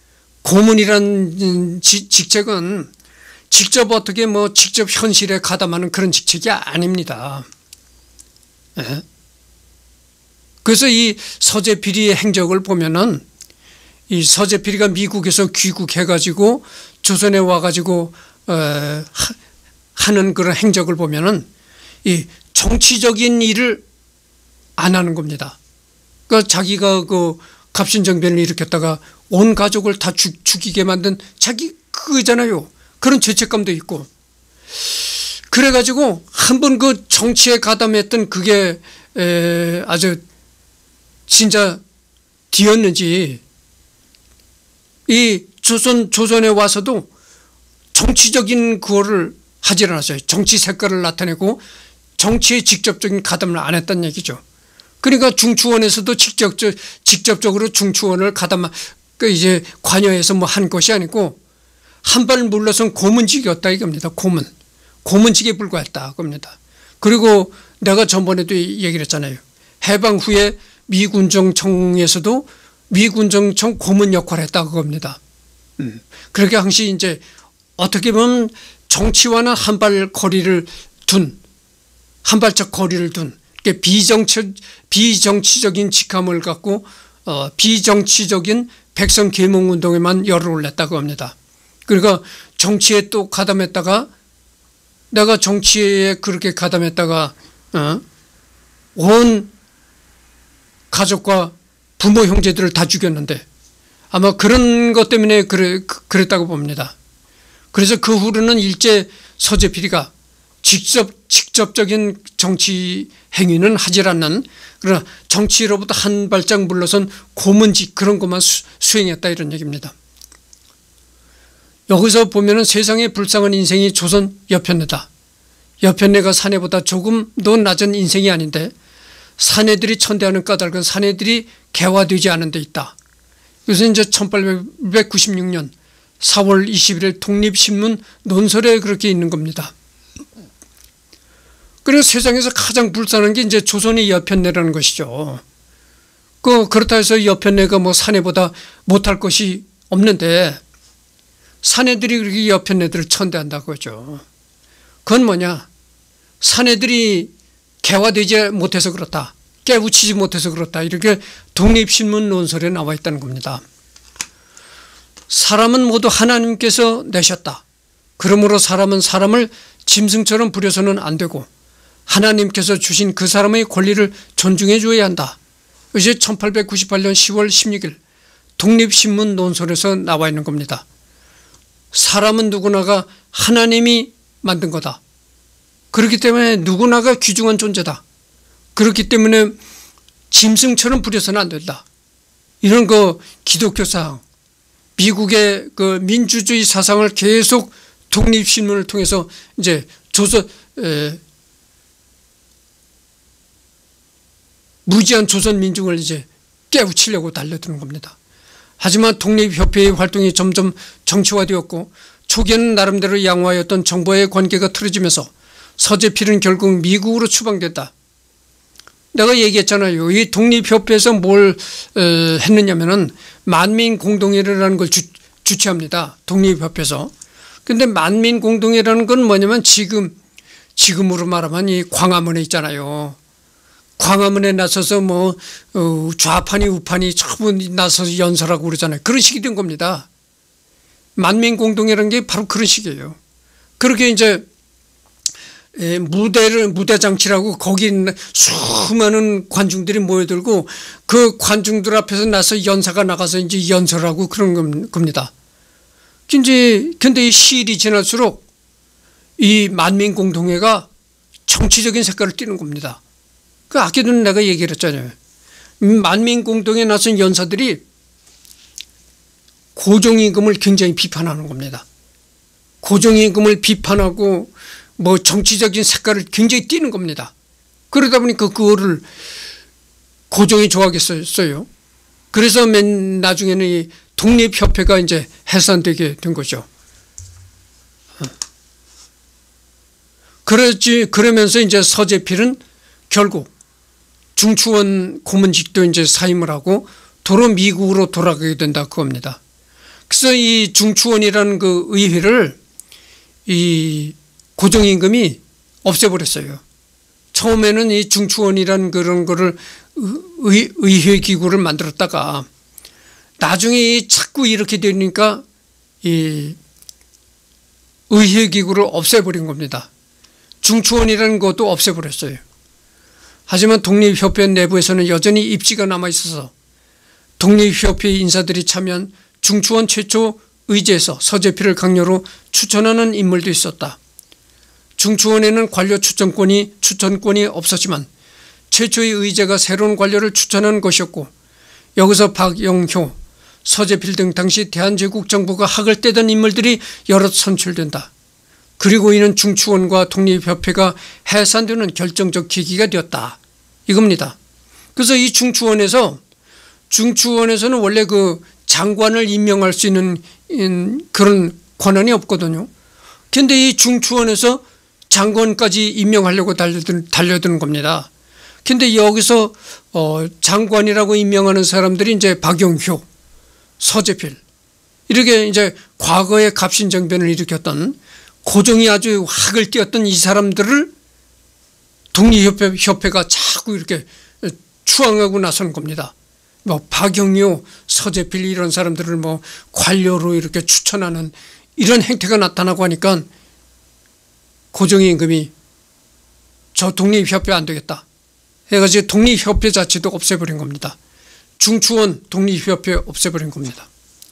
고문이라는 지, 직책은 직접 어떻게 뭐 직접 현실에 가담하는 그런 직책이 아닙니다. 네. 그래서 이 서재필이의 행적을 보면은, 이 서재필이가 미국에서 귀국해가지고 조선에 와가지고 어, 하, 하는 그런 행적을 보면은 이 정치적인 일을 안 하는 겁니다. 그 자기가 그 갑신정변을 일으켰다가 온 가족을 다 죽, 죽이게 만든 자기 그거잖아요. 그런 죄책감도 있고. 그래가지고 한번 그 정치에 가담했던 그게 에, 아주 진짜 뒤였는지, 이 조선, 조선에 와서도 정치적인 그거를 하질 않았어요. 정치 색깔을 나타내고 정치에 직접적인 가담을 안 했다는 얘기죠. 그러니까 중추원에서도 직접, 직접적으로 중추원을 가담, 그 이제 관여해서 뭐 한 것이 아니고 한 발 물러선 고문직이었다 이겁니다. 고문. 고문직에 불과했다 겁니다. 그리고 내가 전번에도 얘기를 했잖아요. 해방 후에 미군정청에서도 미군정청 고문 역할을 했다 그겁니다. 음. 그렇게 항시 이제 어떻게 보면 정치와는 한 발 거리를 둔, 한 발짝 거리를 둔 비정치, 비정치적인 직함을 갖고 어, 비정치적인 백성 계몽운동에만 열을 올렸다고 합니다. 그러니까 정치에 또 가담했다가 내가 정치에 그렇게 가담했다가 어, 온 가족과 부모 형제들을 다 죽였는데 아마 그런 것 때문에 그래, 그랬다고 봅니다. 그래서 그 후로는 일제 서재필이가 직접, 직접적인 정치 행위는 하질 않는, 그러나 정치로부터 한 발짝 물러선 고문직 그런 것만 수, 수행했다 이런 얘기입니다. 여기서 보면은 세상에 불쌍한 인생이 조선 여편네다. 여편네가 사내보다 조금 더 낮은 인생이 아닌데 사내들이 천대하는 까닭은 사내들이 개화되지 않은 데 있다. 그래서 이제 천팔백구십육 년 사월 이십일일 독립신문 논설에 그렇게 있는 겁니다. 그래서 세상에서 가장 불쌍한 게 이제 조선의 여편네라는 것이죠. 그, 그렇다 해서 여편네가 뭐 사내보다 못할 것이 없는데 사내들이 그렇게 여편네들을 천대한다고 하죠. 그건 뭐냐? 사내들이 개화되지 못해서 그렇다. 깨우치지 못해서 그렇다. 이렇게 독립신문 논설에 나와 있다는 겁니다. 사람은 모두 하나님께서 내셨다. 그러므로 사람은 사람을 짐승처럼 부려서는 안 되고 하나님께서 주신 그 사람의 권리를 존중해 줘야 한다. 이것이 천팔백구십팔 년 시월 십육일 독립신문 논설에서 나와 있는 겁니다. 사람은 누구나가 하나님이 만든 거다. 그렇기 때문에 누구나가 귀중한 존재다. 그렇기 때문에 짐승처럼 부려서는 안 된다. 이런 그 기독교 사상, 미국의 그 민주주의 사상을 계속 독립신문을 통해서 이제 조선, 에, 무지한 조선 민중을 이제 깨우치려고 달려드는 겁니다. 하지만 독립협회의 활동이 점점 정치화되었고 초기에는 나름대로 양호하였던 정부와의 관계가 틀어지면서 서재필은 결국 미국으로 추방됐다. 내가 얘기했잖아요. 이 독립협회에서 뭘 했느냐면은 만민공동회라는 걸 주, 주최합니다. 독립협회에서. 근데 만민공동회라는 건 뭐냐면 지금 지금으로 말하면 이 광화문에 있잖아요. 광화문에 나서서 뭐 좌판이 우판이 전부 나서서 연설하고 그러잖아요. 그런 식이 된 겁니다. 만민공동회라는 게 바로 그런 식이에요. 그렇게 이제 무대를 무대 장치라고 거기 수많은 관중들이 모여들고 그 관중들 앞에서 나서 연사가 나가서 이제 연설하고 그런 겁니다. 이제 근데 이 시일이 지날수록 이 만민공동회가 정치적인 색깔을 띠는 겁니다. 그 아까도 내가 얘기를 했잖아요. 만민공동회에 나선 연사들이 고종임금을 굉장히 비판하는 겁니다. 고종임금을 비판하고 뭐 정치적인 색깔을 굉장히 띠는 겁니다. 그러다 보니까 그거를 고종이 좋아하겠어요. 그래서 맨 나중에는 이 독립협회가 이제 해산되게 된 거죠. 그러지, 그러면서 이제 서재필은 결국 중추원 고문직도 이제 사임을 하고 도로 미국으로 돌아가게 된다 그겁니다. 그래서 이 중추원이라는 그 의회를 이 고종임금이 없애버렸어요. 처음에는 이 중추원이라는 그런 거를 의, 의회 기구를 만들었다가 나중에 자꾸 이렇게 되니까 이 의회 기구를 없애버린 겁니다. 중추원이라는 것도 없애버렸어요. 하지만 독립협회 내부에서는 여전히 입지가 남아있어서 독립협회 인사들이 참여한 중추원 최초 의제에서 서재필을 강요로 추천하는 인물도 있었다. 중추원에는 관료 추천권이 추천권이 없었지만 최초의 의제가 새로운 관료를 추천한 것이었고 여기서 박영효, 서재필 등 당시 대한제국 정부가 학을 떼던 인물들이 여럿 선출된다. 그리고 이는 중추원과 독립협회가 해산되는 결정적 계기가 되었다. 이겁니다. 그래서 이 중추원에서 중추원에서는 원래 그 장관을 임명할 수 있는 그런 권한이 없거든요. 그런데 이 중추원에서 장관까지 임명하려고 달려드는, 달려드는 겁니다. 그런데 여기서 어, 장관이라고 임명하는 사람들이 이제 박영효, 서재필 이렇게 이제 과거에 갑신정변을 일으켰던 고종이 아주 학을 띄었던 이 사람들을 독립협회, 협회가 자꾸 이렇게 추앙하고 나서는 겁니다. 뭐 박영효, 서재필 이런 사람들을 뭐 관료로 이렇게 추천하는 이런 행태가 나타나고 하니까 고정임금이 저 독립협회 안 되겠다 해가지고 독립협회 자체도 없애버린 겁니다. 중추원 독립협회 없애버린 겁니다.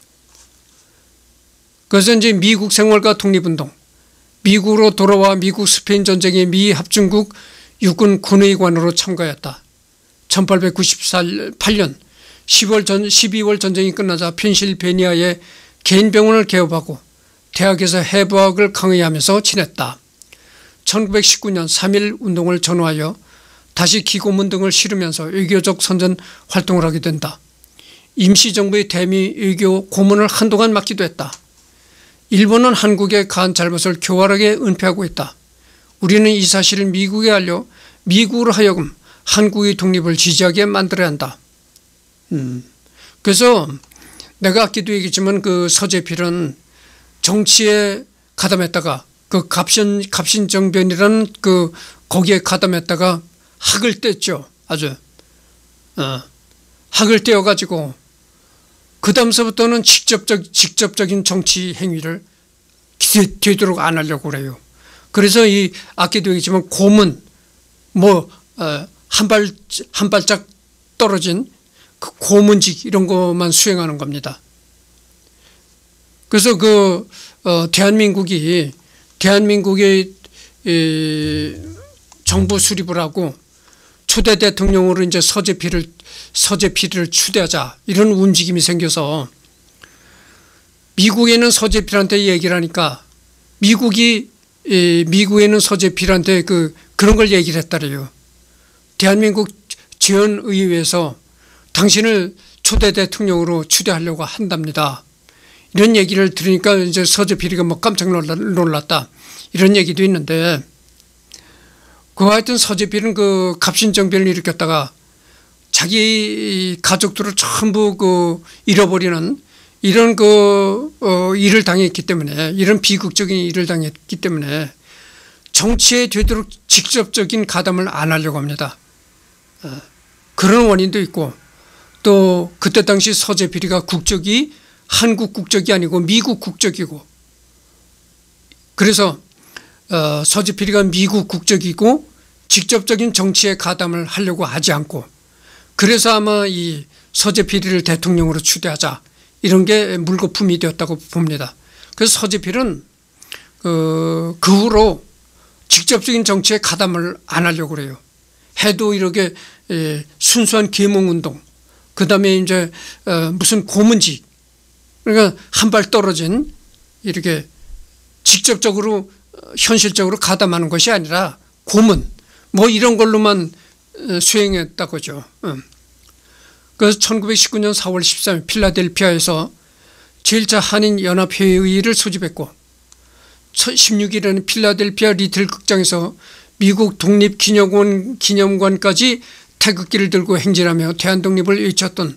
그래서 이제 미국 생활과 독립운동, 미국으로 돌아와 미국 스페인 전쟁의 미 합중국 육군 군의관으로 참가했다. 천팔백구십팔 년 십이월, 전, 십이월 전쟁이 끝나자 펜실베니아의 개인 병원을 개업하고 대학에서 해부학을 강의하면서 지냈다. 천구백십구 년 삼일 운동을 전후하여 다시 기고문 등을 실으면서 외교적 선전 활동을 하게 된다. 임시정부의 대미 외교 고문을 한동안 맡기도 했다. 일본은 한국의 가한 잘못을 교활하게 은폐하고 있다. 우리는 이 사실을 미국에 알려 미국으로 하여금 한국의 독립을 지지하게 만들어야 한다. 음. 그래서 내가 아까도 얘기했지만 그 서재필은 정치에 가담했다가 그 갑신, 갑신정변이라는 그 거기에 가담했다가 학을 뗐죠. 아주. 어. 학을 떼어가지고 그 다음서부터는 직접적, 직접적인 정치 행위를 되도록 안 하려고 그래요. 그래서 이 아까도 얘기했지만 고문 뭐 어, 한 발, 한 발짝 떨어진 그 고문직 이런 것만 수행하는 겁니다. 그래서 그 어, 대한민국이 대한민국의 이, 정부 수립을 하고 초대 대통령으로 이제 서재필을 서재필을 추대하자 이런 움직임이 생겨서 미국에는 서재필한테 얘기를 하니까 미국이 이, 미국에는 서재필한테 그 그런 걸 얘기를 했다래요. 대한민국 지원의회에서 당신을 초대 대통령으로 추대하려고 한답니다. 이런 얘기를 들으니까 이제 서재필이가 뭐 깜짝 놀랐다. 이런 얘기도 있는데, 그 하여튼 서재필은 그 갑신정변을 일으켰다가 자기 가족들을 전부 그 잃어버리는 이런 그 어 일을 당했기 때문에, 이런 비극적인 일을 당했기 때문에 정치에 되도록 직접적인 가담을 안 하려고 합니다. 어, 그런 원인도 있고, 또 그때 당시 서재필이가 국적이 한국 국적이 아니고 미국 국적이고, 그래서 어, 서재필이가 미국 국적이고 직접적인 정치에 가담을 하려고 하지 않고, 그래서 아마 이 서재필이를 대통령으로 추대하자 이런 게 물거품이 되었다고 봅니다. 그래서 서재필은 그, 그 후로 직접적인 정치에 가담을 안 하려고 그래요. 해도 이렇게 예, 순수한 계몽운동, 그 다음에 이제 어, 무슨 고문직, 그러니까 한 발 떨어진 이렇게 직접적으로 현실적으로 가담하는 것이 아니라 고문 뭐 이런 걸로만 수행했다고죠. 그래서 천구백십구 년 사월 십삼일 필라델피아에서 제일 차 한인연합회의를 소집했고, 십육 일에는 필라델피아 리틀 극장에서 미국 독립기념관, 기념관까지 태극기를 들고 행진하며 대한독립을 외쳤던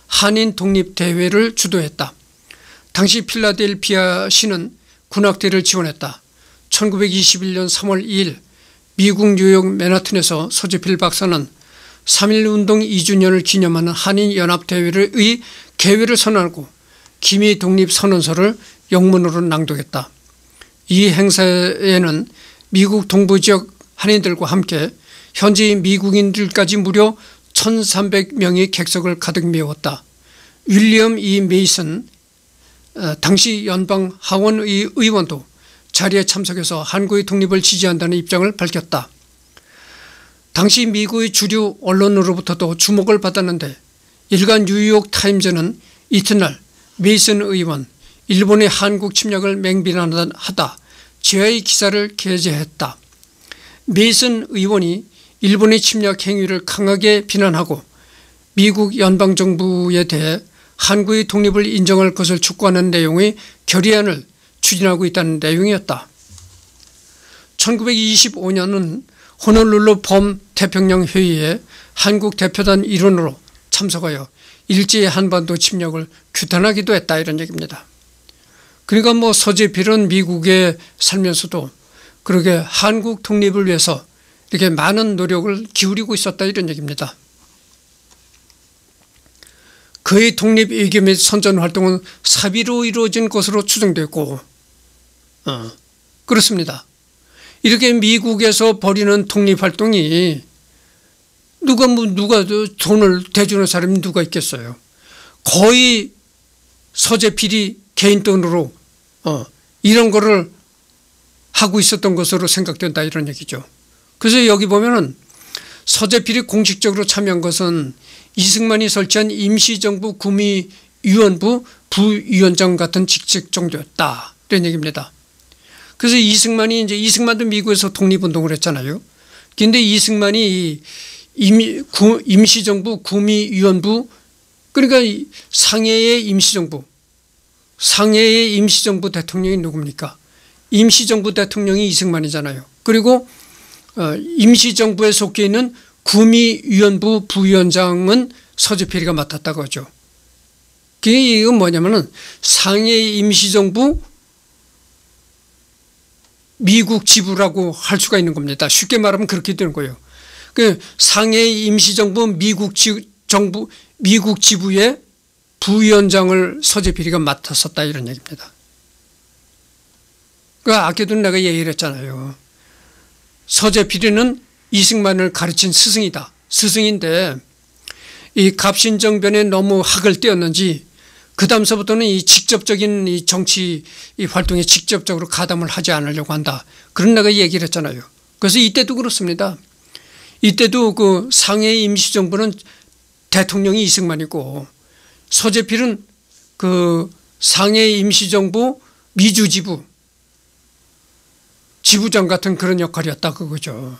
한인독립대회를 주도했다. 당시 필라델피아시는 군악대를 지원했다. 천구백이십일 년 삼월 이일 미국 뉴욕 맨하튼에서 서재필 박사는 삼일운동 이 주년을 기념하는 한인연합대회의 개회를 선언하고 기미 독립선언서를 영문으로 낭독했다. 이 행사에는 미국 동부지역 한인들과 함께 현지인 미국인들까지 무려 천삼백 명의 객석을 가득 메웠다. 윌리엄 이 메이슨 당시 연방 하원의 의원도 자리에 참석해서 한국의 독립을 지지한다는 입장을 밝혔다. 당시 미국의 주류 언론으로부터도 주목을 받았는데, 일간 뉴욕타임즈는 이튿날 메이슨 의원 일본의 한국 침략을 맹비난하다 지하의 기사를 게재했다. 메이슨 의원이 일본의 침략 행위를 강하게 비난하고 미국 연방정부에 대해 한국의 독립을 인정할 것을 촉구하는 내용의 결의안을 추진하고 있다는 내용이었다. 천구백이십오 년은 호놀룰루 범태평양 회의에 한국 대표단 일원으로 참석하여 일제히 한반도 침략을 규탄하기도 했다, 이런 얘기입니다. 그러니까 뭐 서재필은 미국에 살면서도 그렇게 한국 독립을 위해서 이렇게 많은 노력을 기울이고 있었다 이런 얘기입니다. 그의 독립 외교 및 선전 활동은 사비로 이루어진 것으로 추정됐고 어, 그렇습니다. 이렇게 미국에서 벌이는 독립 활동이 누가 뭐 누가 돈을 대주는 사람이 누가 있겠어요. 거의 서재필이 개인 돈으로 어, 이런 거를 하고 있었던 것으로 생각된다 이런 얘기죠. 그래서 여기 보면은 서재필이 공식적으로 참여한 것은 이승만이 설치한 임시정부 구미위원부 부위원장 같은 직책 정도였다 이런 얘기입니다. 그래서 이승만이 이제 이승만도 미국에서 독립운동을 했잖아요. 그런데 이승만이 임, 구, 임시정부 구미위원부 그러니까 상해의 임시정부 상해의 임시정부 대통령이 누굽니까? 임시정부 대통령이 이승만이잖아요. 그리고 어, 임시정부에 속해 있는 구미위원부 부위원장은 서재필이가 맡았다고 하죠. 그게 이건 뭐냐면은 상해의 임시정부 미국 지부라고 할 수가 있는 겁니다. 쉽게 말하면 그렇게 되는 거예요. 그 상해의 임시정부 미국 지, 정부 미국 지부의 부위원장을 서재필이가 맡았었다 이런 얘기입니다. 그 아까도 내가 얘기를 했잖아요. 서재필이는 이승만을 가르친 스승이다. 스승인데 이 갑신정변에 너무 학을 떼었는지 그 다음서부터는 이 직접적인 이 정치 이 활동에 직접적으로 가담을 하지 않으려고 한다. 그런 내가 얘기를 했잖아요. 그래서 이때도 그렇습니다. 이때도 그 상해 임시정부는 대통령이 이승만이고 서재필은 그 상해 임시정부 미주지부 지부장 같은 그런 역할이었다 그거죠.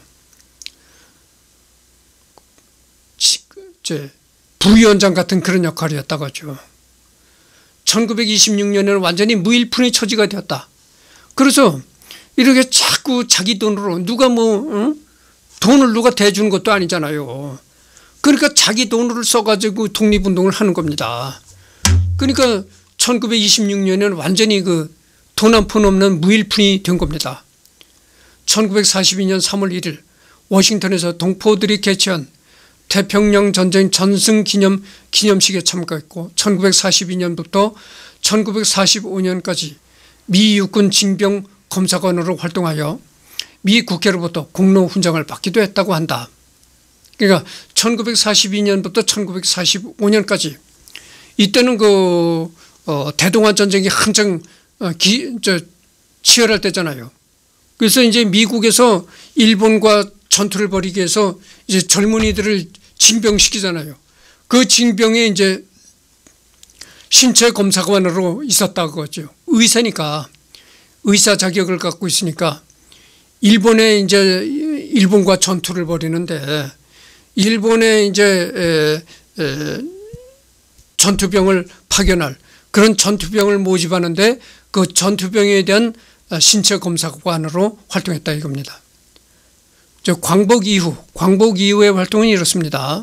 부위원장 같은 그런 역할이었다고 하죠. 천구백이십육 년에는 완전히 무일푼의 처지가 되었다. 그래서 이렇게 자꾸 자기 돈으로 누가 뭐 응? 돈을 누가 대주는 것도 아니잖아요. 그러니까 자기 돈을 써가지고 독립운동을 하는 겁니다. 그러니까 천구백이십육 년에는 완전히 그 돈 한 푼 없는 무일푼이 된 겁니다. 천구백사십이 년 삼월 일일 워싱턴에서 동포들이 개최한 태평양 전쟁 전승 기념 기념식에 참가했고 천구백사십이 년부터 천구백사십오 년까지 미 육군 징병 검사관으로 활동하여 미 국회로부터 공로 훈장을 받기도 했다고 한다. 그러니까 천구백사십이 년부터 천구백사십오 년까지 이때는 그 어, 대동아 전쟁이 한창 어, 기, 저, 치열할 때잖아요. 그래서 이제 미국에서 일본과 전투를 벌이기 위해서 이제 젊은이들을 징병시키잖아요. 그 징병에 이제 신체 검사관으로 있었다고 하죠. 의사니까 의사 자격을 갖고 있으니까 일본에 이제 일본과 전투를 벌이는데 일본에 이제 에, 에, 전투병을 파견할 그런 전투병을 모집하는데 그 전투병에 대한 신체 검사관으로 활동했다 이겁니다. 저 광복 이후, 광복 이후의 활동은 이렇습니다.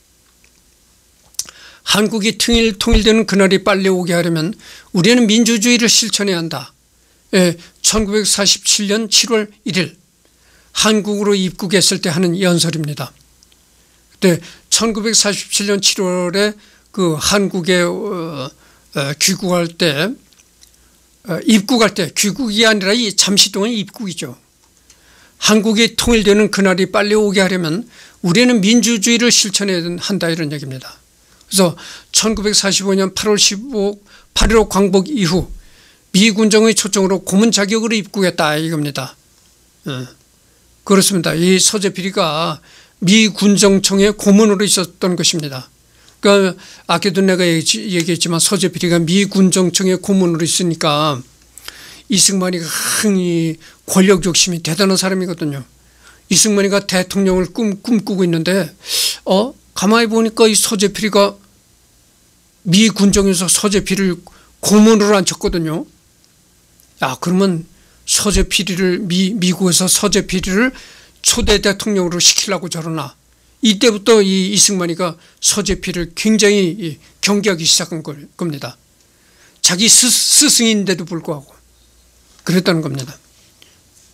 한국이 통일, 통일되는 그날이 빨리 오게 하려면 우리는 민주주의를 실천해야 한다. 예, 천구백사십칠 년 칠월 일일 한국으로 입국했을 때 하는 연설입니다. 그때 천구백사십칠 년 칠월에 그 한국에 어, 어, 귀국할 때 어, 입국할 때 귀국이 아니라 이 잠시 동안 입국이죠. 한국이 통일되는 그날이 빨리 오게 하려면 우리는 민주주의를 실천해야 한다 이런 얘기입니다. 그래서 천구백사십오 년 팔월 십오, 팔일오 광복 이후 미 군정의 초청으로 고문 자격으로 입국했다 이겁니다. 예. 그렇습니다. 이 서재필이가 미 군정청의 고문으로 있었던 것입니다. 그러니까 아까도 내가 얘기했지만 서재필이가 미 군정청의 고문으로 있으니까 이승만이 흥이 권력 욕심이 대단한 사람이거든요. 이승만이가 대통령을 꿈, 꿈꾸고 있는데 어 가만히 보니까 이 서재필이가 미 군정에서 서재필을 고문으로 앉혔거든요. 야 그러면 서재필이를 미, 미국에서 서재필이를 초대 대통령으로 시키려고 저러나. 이때부터 이 이승만이가 서재필을 굉장히 경계하기 시작한 겁니다. 자기 스, 스승인데도 불구하고 그랬다는 겁니다.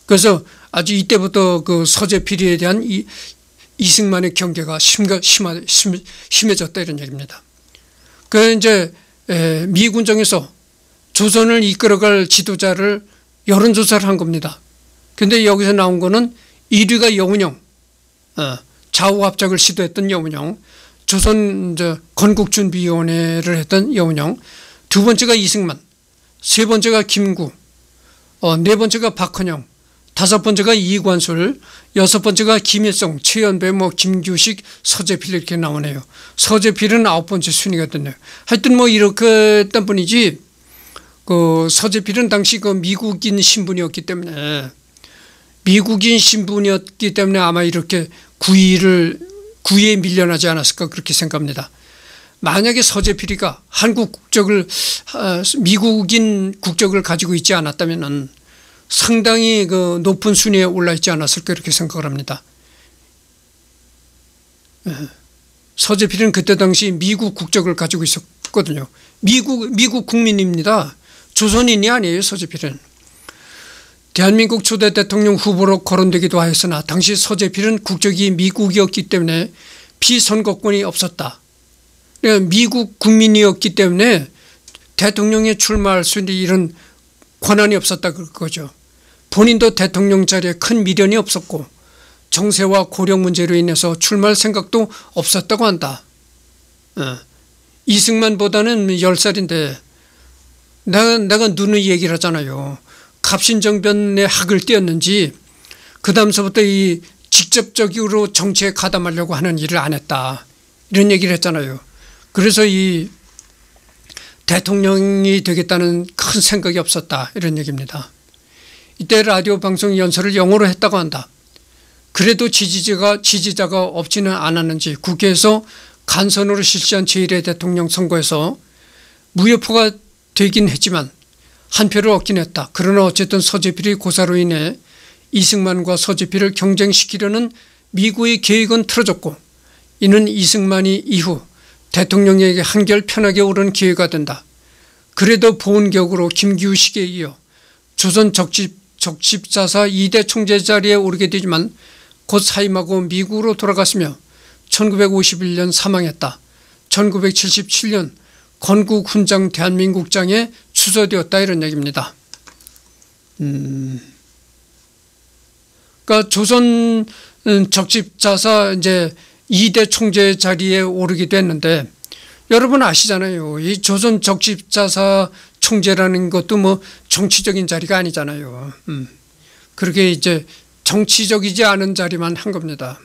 그래서 아주 이때부터 그 서재필에 대한 이, 이승만의 경계가 심가, 심하, 심, 심해졌다 이런 얘기입니다. 그 이제 에, 미군정에서 조선을 이끌어갈 지도자를 여론조사를 한 겁니다. 근데 여기서 나온 거는 일 위가 여운형, 어, 좌우합작을 시도했던 여운형, 조선 이제 건국준비위원회를 했던 여운형, 두 번째가 이승만, 세 번째가 김구, 어, 네 번째가 박헌영, 다섯 번째가 이관술, 여섯 번째가 김일성, 최연배, 뭐 김규식, 서재필 이렇게 나오네요. 서재필은 아홉 번째 순위가 됐네요. 하여튼 뭐 이렇게 했던 분이지, 그 서재필은 당시 그 미국인 신분이었기 때문에 미국인 신분이었기 때문에 아마 이렇게 구위를 구위에 밀려나지 않았을까 그렇게 생각합니다. 만약에 서재필이가 한국 국적을 미국인 국적을 가지고 있지 않았다면은 상당히 그 높은 순위에 올라 있지 않았을까 이렇게 생각을 합니다. 서재필은 그때 당시 미국 국적을 가지고 있었거든요. 미국 미국 국민입니다. 조선인이 아니에요. 서재필은. 대한민국 초대 대통령 후보로 거론되기도 하였으나 당시 서재필은 국적이 미국이었기 때문에 피선거권이 없었다. 미국 국민이었기 때문에 대통령에 출마할 수 있는 이런 권한이 없었다 그거죠. 본인도 대통령 자리에 큰 미련이 없었고 정세와 고령 문제로 인해서 출마할 생각도 없었다고 한다. 어. 이승만보다는 열 살인데 내가, 내가 누누이 얘기를 하잖아요. 갑신정변의 학을 띄었는지 그 다음서부터 이 직접적으로 정치에 가담하려고 하는 일을 안 했다. 이런 얘기를 했잖아요. 그래서 이 대통령이 되겠다는 큰 생각이 없었다. 이런 얘기입니다. 이때 라디오 방송 연설을 영어로 했다고 한다. 그래도 지지자가, 지지자가 없지는 않았는지 국회에서 간선으로 실시한 제일 회 대통령 선거에서 무효표가 되긴 했지만 한 표를 얻긴 했다. 그러나 어쨌든 서재필의 고사로 인해 이승만과 서재필을 경쟁시키려는 미국의 계획은 틀어졌고 이는 이승만이 이후 대통령에게 한결 편하게 오른 기회가 된다. 그래도 보은격으로 김규식에 이어 조선 적집, 적십자사 이 대 총재 자리에 오르게 되지만 곧 사임하고 미국으로 돌아갔으며 천구백오십일 년 사망했다. 천구백칠십칠 년 건국훈장 대한민국장에 추서되었다 이런 얘기입니다. 음. 그러니까 조선 적십자사 이제 이 대 총재 자리에 오르기도 했는데 여러분 아시잖아요. 이 조선 적십자사 총재라는 것도 뭐 정치적인 자리가 아니잖아요. 음. 그렇게 이제 정치적이지 않은 자리만 한 겁니다.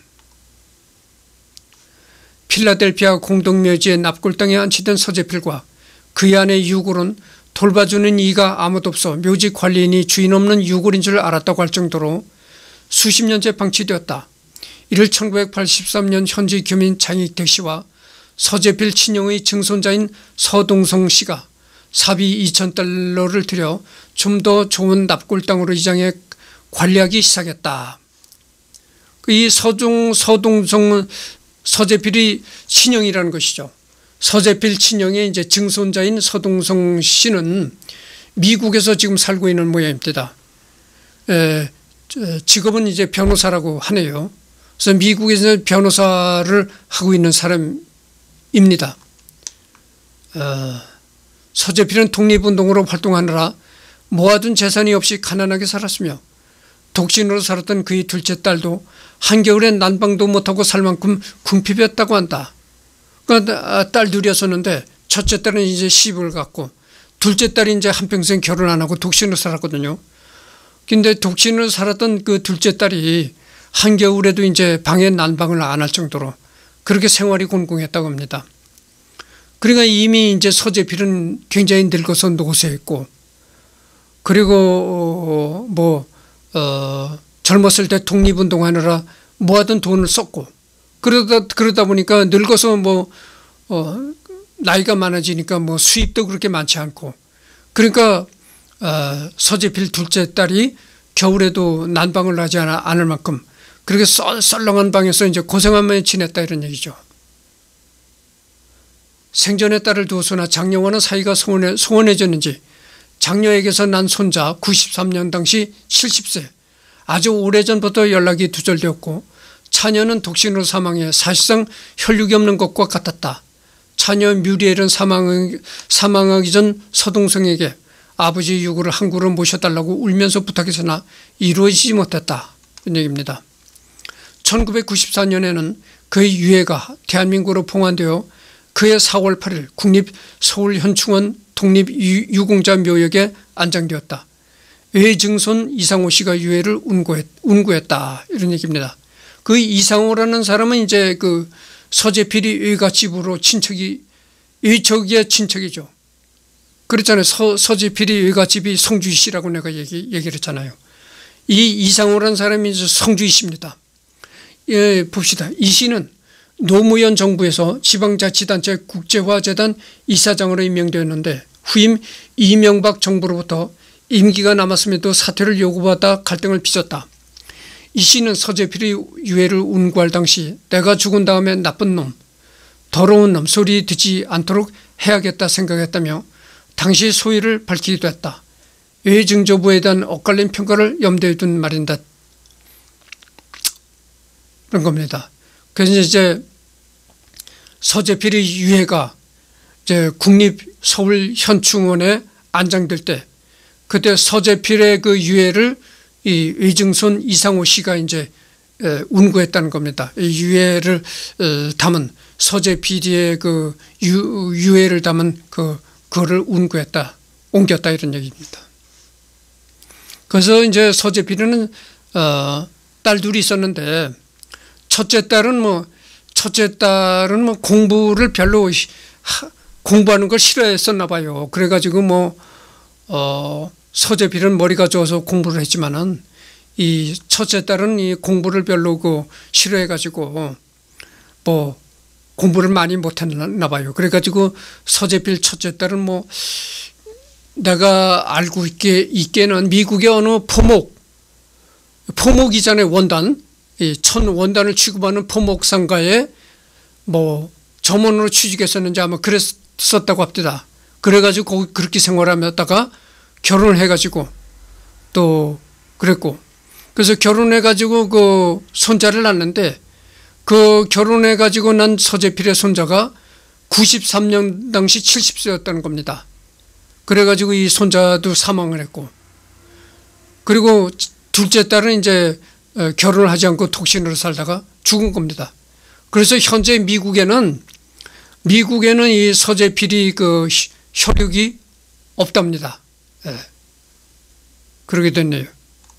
필라델피아 공동묘지의 납골당에 안치된 서재필과 그의 아내 유골은 돌봐주는 이가 아무도 없어 묘지 관리인이 주인 없는 유골인 줄 알았다고 할 정도로 수십 년째 방치되었다. 이를 천구백팔십삼 년 현지 교민 장익택 씨와 서재필 친형의 증손자인 서동성 씨가 사비 이천 달러를 들여 좀 더 좋은 납골당으로 이장해 관리하기 시작했다. 이 서종, 서동성, 서재필이 친형이라는 것이죠. 서재필 친형의 이제 증손자인 서동성 씨는 미국에서 지금 살고 있는 모양입니다. 에, 직업은 이제 변호사라고 하네요. 그래서 미국에서 변호사를 하고 있는 사람입니다. 어, 서재필은 독립운동으로 활동하느라 모아둔 재산이 없이 가난하게 살았으며 독신으로 살았던 그의 둘째 딸도 한겨울엔 난방도 못하고 살 만큼 궁핍했다고 한다. 그러니까 딸 둘이었었는데 첫째 딸은 이제 시집을 갔고 둘째 딸이 이제 한평생 결혼 안 하고 독신으로 살았거든요. 근데 독신으로 살았던 그 둘째 딸이 한겨울에도 이제 방에 난방을 안 할 정도로 그렇게 생활이 곤궁했다고 합니다. 그러니까 이미 이제 서재필은 굉장히 늙어서 노쇠했고 그리고 뭐 어, 젊었을 때 독립운동하느라 모아둔 돈을 썼고 그러다 그러다 보니까 늙어서 뭐 어, 나이가 많아지니까 뭐 수입도 그렇게 많지 않고 그러니까 어, 서재필 둘째 딸이 겨울에도 난방을 하지 않을 만큼 그렇게 썰, 썰렁한 방에서 이제 고생하며 지냈다 이런 얘기죠. 생전에 딸을 두었으나 장녀와는 사이가 소원해, 소원해졌는지 장녀에게서 난 손자 구십삼 년 당시 칠십 세 아주 오래전부터 연락이 두절되었고 차녀는 독신으로 사망해 사실상 혈육이 없는 것과 같았다. 차녀 뮤리엘은 사망, 사망하기 전 서동성에게 아버지 유골을 항구로 모셔달라고 울면서 부탁했으나 이루어지지 못했다. 이런 얘기입니다. 천구백구십사 년에는 그의 유해가 대한민국으로 봉환되어 그해 사월 팔일 국립 서울현충원 독립유공자 묘역에 안장되었다. 외증손 이상호 씨가 유해를 운구했, 운구했다. 이런 얘기입니다. 그 이상호라는 사람은 이제 그 서재필이 외갓집으로 친척이, 외척의 친척이죠. 그렇잖아요. 서, 서재필이 외갓집이 성주희 씨라고 내가 얘기, 얘기를 했잖아요. 이 이상호라는 사람이 이제 성주희 씨입니다. 예, 봅시다. 이 씨는 노무현 정부에서 지방자치단체 국제화재단 이사장으로 임명되었는데 후임 이명박 정부로부터 임기가 남았음에도 사퇴를 요구받아 갈등을 빚었다. 이 씨는 서재필이 유해를 운구할 당시 내가 죽은 다음에 나쁜 놈, 더러운 놈 소리 듣지 않도록 해야겠다 생각했다며 당시 소위를 밝히기도 했다. 외증조부에 대한 엇갈린 평가를 염두에 둔 말인다. 그런 겁니다. 그래서 이제 서재필의 유해가 이제 국립 서울 현충원에 안장될 때 그때 서재필의 그 유해를 이 외증손 이상호 씨가 이제 운구했다는 겁니다. 이 유해를 담은 서재필의 그 유, 유해를 담은 그 그거를 운구했다, 옮겼다 이런 얘기입니다. 그래서 이제 서재필은 어, 딸 둘이 있었는데 첫째 딸은 뭐 첫째 딸은 뭐 공부를 별로 하, 공부하는 걸 싫어했었나 봐요. 그래가지고 뭐 어, 서재필은 머리가 좋아서 공부를 했지만은 이 첫째 딸은 이 공부를 별로 그 싫어해가지고 뭐 공부를 많이 못했나 봐요. 그래가지고 서재필 첫째 딸은 뭐 내가 알고 있게 있게는 미국의 어느 포목 포목이잖아요. 원단 이 천 원단을 취급하는 포목 상가에 뭐 점원으로 취직했었는지 아마 그랬었다고 합니다. 그래가지고 거기 그렇게 생활하다가 결혼을 해가지고 또 그랬고 그래서 결혼해가지고 그 손자를 낳는데 그 결혼해가지고 난 서재필의 손자가 구십삼 년 당시 칠십 세였다는 겁니다. 그래가지고 이 손자도 사망을 했고 그리고 둘째 딸은 이제 결혼을 하지 않고 독신으로 살다가 죽은 겁니다. 그래서 현재 미국에는 미국에는 이 서재필이 그 혈육이 없답니다. 예. 그러게 됐네요.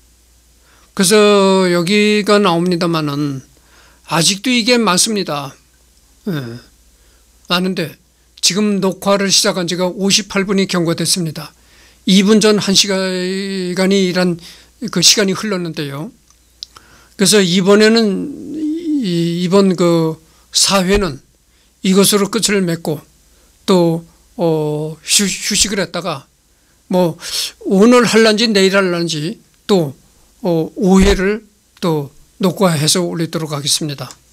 그래서 여기가 나옵니다만은 아직도 이게 많습니다. 예. 많은데 지금 녹화를 시작한 지가 오십팔 분이 경과됐습니다. 이 분 전 한 시간이란 그 시간이 흘렀는데요. 그래서 이번에는 이번 그 사회는 이것으로 끝을 맺고 또 어 휴식을 했다가 뭐 오늘 할란지 내일 할란지 또 어 오회를 또 녹화해서 올리도록 하겠습니다.